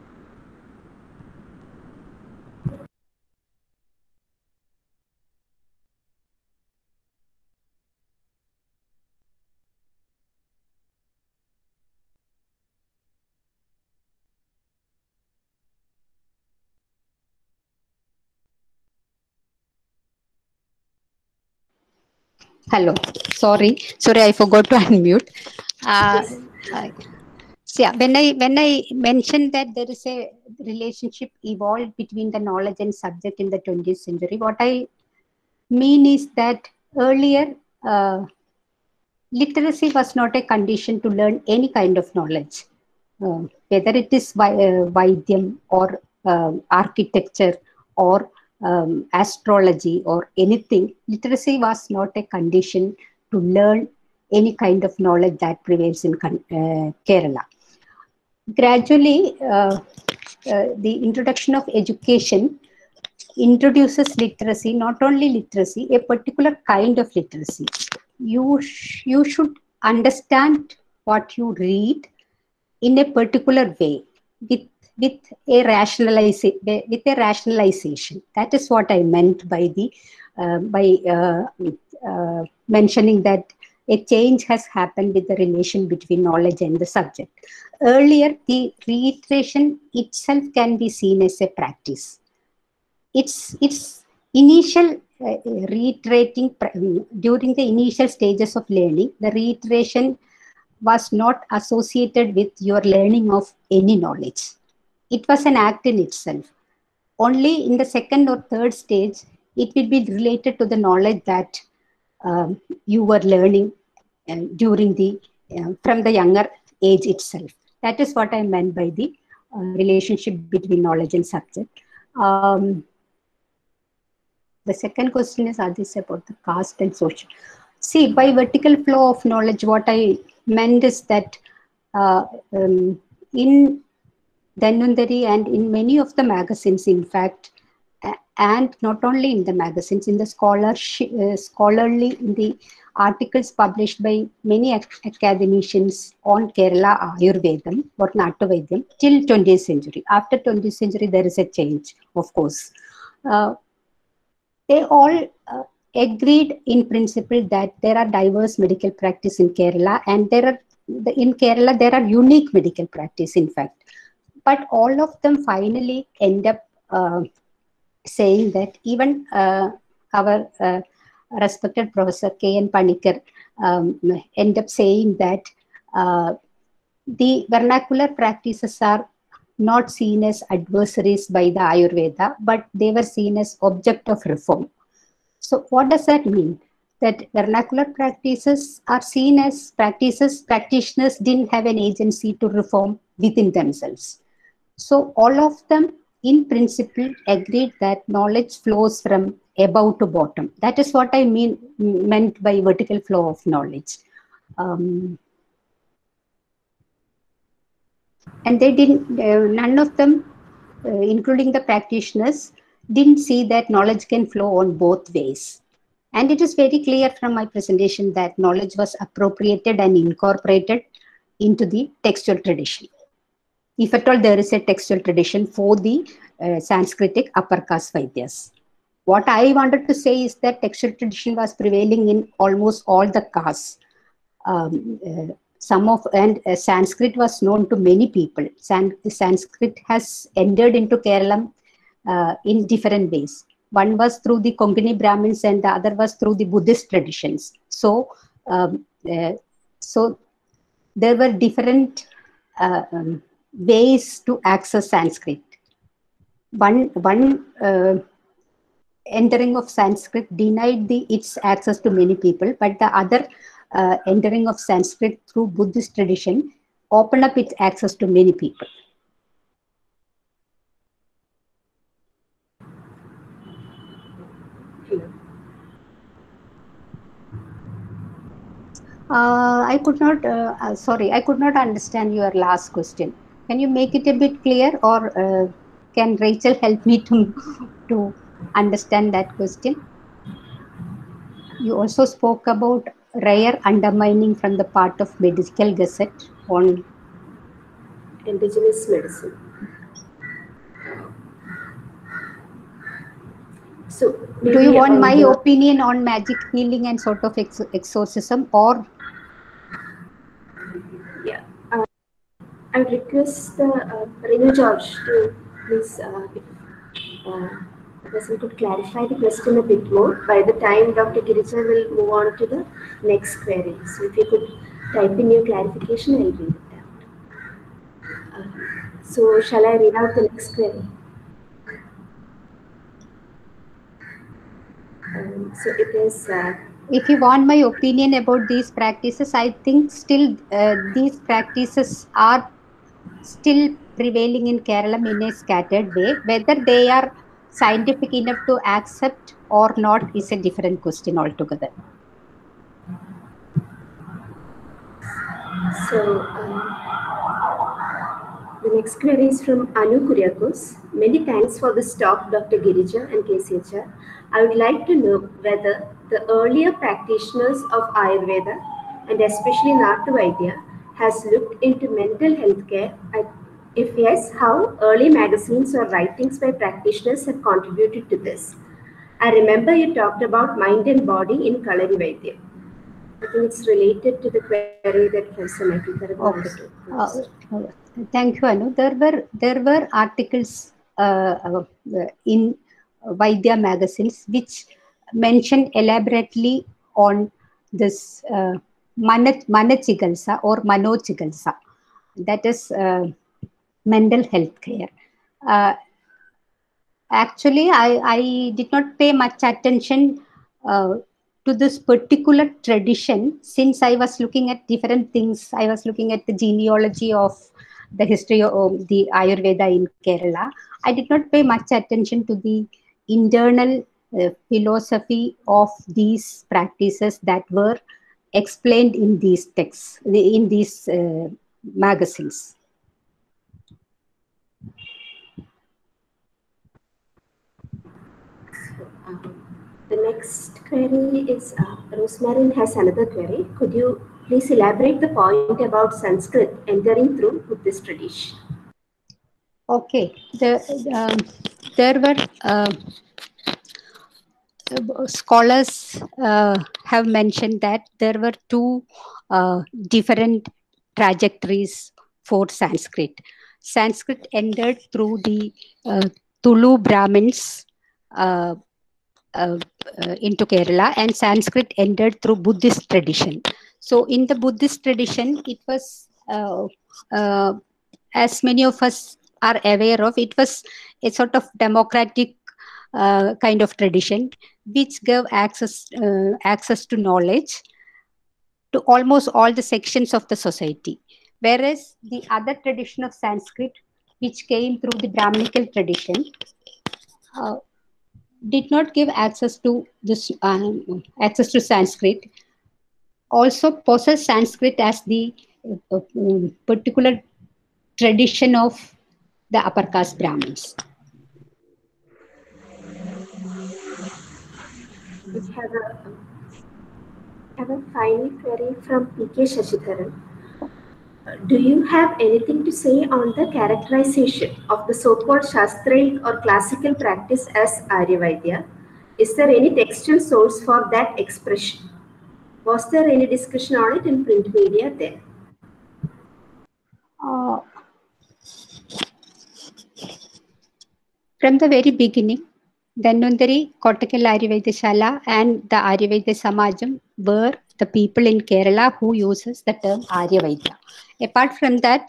Hello. Sorry, I forgot to unmute. Yes. So yeah, when I mentioned that there is a relationship evolved between the knowledge and subject in the 20th century, what I mean is that earlier literacy was not a condition to learn any kind of knowledge, whether it is Vaidyam or architecture or astrology or anything. Literacy was not a condition to learn any kind of knowledge that prevails in Kerala. Gradually, the introduction of education introduces literacy, not only literacy, a particular kind of literacy. You should understand what you read in a particular way with with a rationalization. That is what I meant by the mentioning that a change has happened with the relation between knowledge and the subject. Earlier, the reiteration itself can be seen as a practice. Its initial reiterating during the initial stages of learning, the reiteration was not associated with your learning of any knowledge. It was an act in itself. Only in the second or third stage, it will be related to the knowledge that you were learning during the from the younger age itself. That is what I meant by the relationship between knowledge and subject. The second question is, Adis, about the caste and social. See, by vertical flow of knowledge, what I meant is that in Dhanvantari and in many of the magazines, in fact, and not only in the magazines, in the scholarly, in the articles published by many academicians on Kerala Ayurvedam or Natu till 20th century. After 20th century, there is a change, of course. They all agreed in principle that there are diverse medical practice in Kerala, and in Kerala there are unique medical practice, in fact. But all of them finally end up saying that even our respected Professor K.N. Panikkar end up saying that the vernacular practices are not seen as adversaries by the Ayurveda, but they were seen as object of reform. So what does that mean? That vernacular practices are seen as practices practitioners didn't have an agency to reform within themselves. So all of them in principle agreed that knowledge flows from above to bottom. That is what I meant by vertical flow of knowledge. And they didn't, none of them, including the practitioners, didn't see that knowledge can flow on both ways. And it is very clear from my presentation that knowledge was appropriated and incorporated into the textual tradition. If at all there is a textual tradition for the Sanskritic upper caste Vaidyas. What I wanted to say is that textual tradition was prevailing in almost all the castes. Sanskrit was known to many people. Sanskrit has entered into Kerala in different ways. One was through the Konkani Brahmins and the other was through the Buddhist traditions. So there were different ways to access Sanskrit. One entering of Sanskrit denied its access to many people, but the other entering of Sanskrit through Buddhist tradition opened up its access to many people. I could not understand your last question. Can you make it a bit clear, or can Rachel help me to understand that question? You also spoke about rare undermining from the part of Medical Gazette on indigenous medicine. So, do you want my opinion on magic healing and sort of exorcism, or? Yeah, I would request Renu George to please, if the person could clarify the question a bit more. By the time Dr. Girija will move on to the next query. So if you could type in your clarification, I'll read it out. So shall I read out the next query? So it is... if you want my opinion about these practices, I think still these practices are still prevailing in Kerala in a scattered way. Whether they are scientific enough to accept or not is a different question altogether. So the next query is from Anu Kuriakos. Many thanks for this talk, Dr. Girija and KCHR. I would like to know whether the earlier practitioners of Ayurveda, and especially Natha Vaidya, has looked into mental health care. If yes, how early magazines or writings by practitioners have contributed to this. I remember you talked about mind and body in Kalari Vaidya. I think it's related to the query that Professor Michael Karavan asked. Thank you, Anu. There were articles in Vaidya magazines which mention elaborately on this Manachikalsa or Manochikalsa, that is mental health care. Actually, I did not pay much attention to this particular tradition since I was looking at different things. I was looking at the genealogy of the history of the Ayurveda in Kerala. I did not pay much attention to the internal philosophy of these practices that were explained in these texts, in these magazines. The next query is, Rosemarin has another query. Could you please elaborate the point about Sanskrit entering through Buddhist tradition? Okay, there were scholars have mentioned that there were two different trajectories for Sanskrit. Sanskrit entered through the Tulu Brahmins uh, uh, into Kerala, and Sanskrit entered through Buddhist tradition. So, in the Buddhist tradition, it was, as many of us are aware of, it was a sort of democratic kind of tradition, which gave access to knowledge to almost all the sections of the society. Whereas the other tradition of Sanskrit, which came through the Brahminical tradition, uh, did not give access to this access to Sanskrit. Also possess Sanskrit as the particular tradition of the upper caste Brahmins. We have a final query from PK Shashidharan. Do you have anything to say on the characterization of the so-called Shastric or classical practice as Aryavaidya? Is there any textual source for that expression? Was there any discussion on it in print media there? From the very beginning, Dhanvantari, Kottakal Aryavaidashala and the Aryavaidya Samajam were the people in Kerala who uses the term Aryavaidya. Apart from that,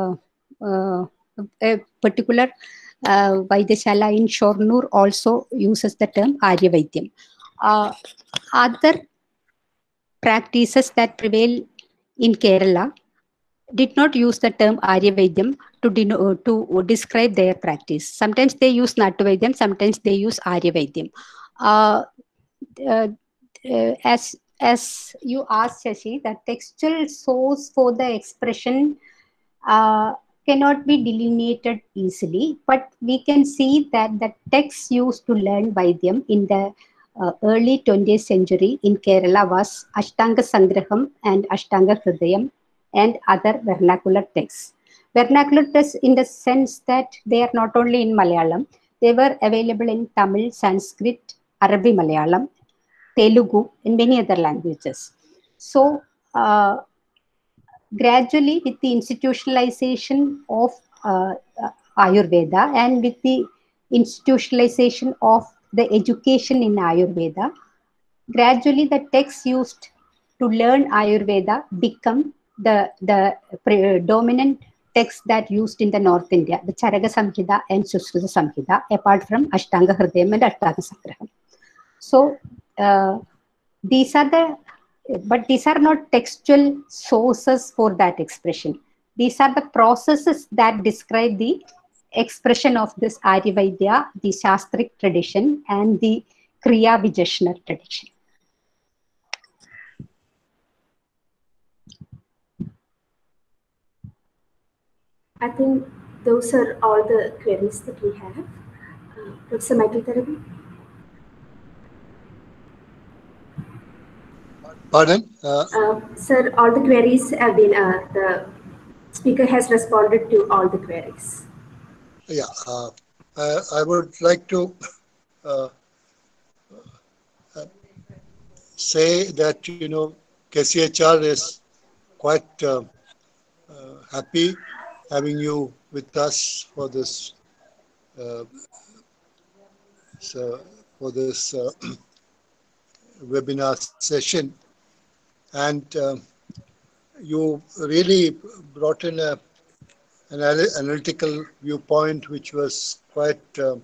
a particular Vaidyashala in Shornur also uses the term Aryavaidyam. Other practices that prevail in Kerala did not use the term Aryavaidyam to describe their practice. Sometimes they use Natuvaidyam, sometimes they use Aryavaidyam. Uh, uh, as you asked, Shashi, the textual source for the expression uh, cannot be delineated easily, but we can see that the texts used to learn Vaidyam in the early 20th century in Kerala was Ashtanga Sangraham and Ashtanga Hridayam and other vernacular texts. Vernacular texts in the sense that they are not only in Malayalam, they were available in Tamil, Sanskrit, Arabic Malayalam, Telugu, and many other languages. So, gradually, with the institutionalization of Ayurveda and with the institutionalization of the education in Ayurveda, gradually the texts used to learn Ayurveda become the dominant text that used in the North India, the Charaka Samhita and Sushruta Samhita, apart from Ashtanga Hridayam and Ashtanga Sangraham. So, these are the, but these are not textual sources for that expression. These are the processes that describe the expression of this Aryavaidya, the Shastric tradition, and the Kriya Vijashna tradition. I think those are all the queries that we have. Professor Michael Tarabi? Pardon? Sir, all the queries have been, the speaker has responded to all the queries. Yeah, I would like to uh, say that, KCHR is quite happy having you with us for this uh, so for this webinar session, and you really brought in an analytical viewpoint which was quite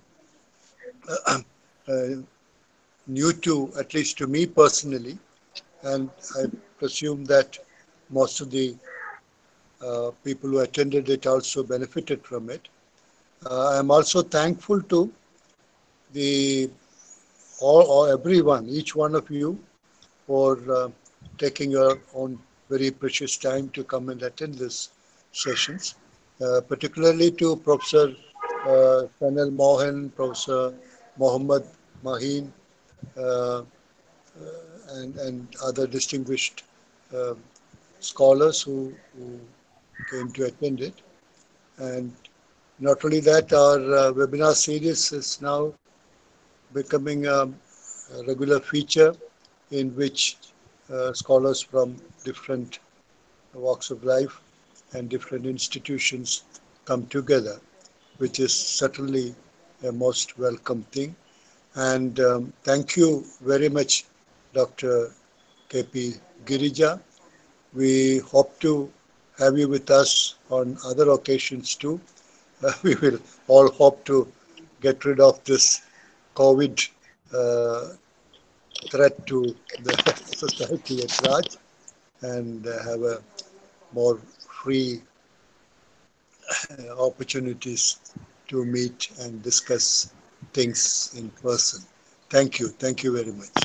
uh, new to, at least to me personally, and I presume that most of the people who attended it also benefited from it. I'm also thankful to the or everyone, each one of you, for taking your own very precious time to come and attend these sessions, particularly to Professor Sanal Mohan, Professor Mohammad Maheen, uh, and other distinguished uh, scholars who came to attend it. And not only that, our webinar series is now becoming a regular feature in which scholars from different walks of life and different institutions come together, which is certainly a most welcome thing. And thank you very much, Dr. K.P. Girija. We hope to have you with us on other occasions too. We will all hope to get rid of this COVID threat to the society at large and have a more free opportunities to meet and discuss things in person. Thank you. Thank you very much.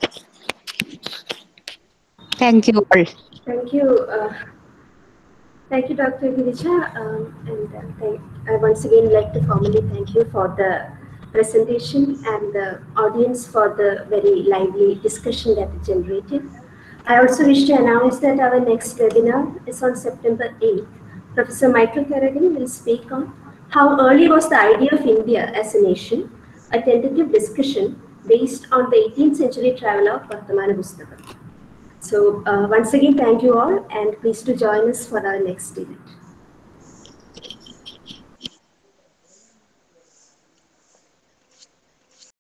Thank you all. Thank you. Thank you, Dr. Girija. I once again like to formally thank you for the presentation and the audience for the very lively discussion that it generated. I also wish to announce that our next webinar is on September 8th. Professor Michael Carradine will speak on how early was the idea of India as a nation, a tentative discussion based on the 18th century traveler of Vartamana Pustakam. So once again, thank you all, and please to join us for our next event.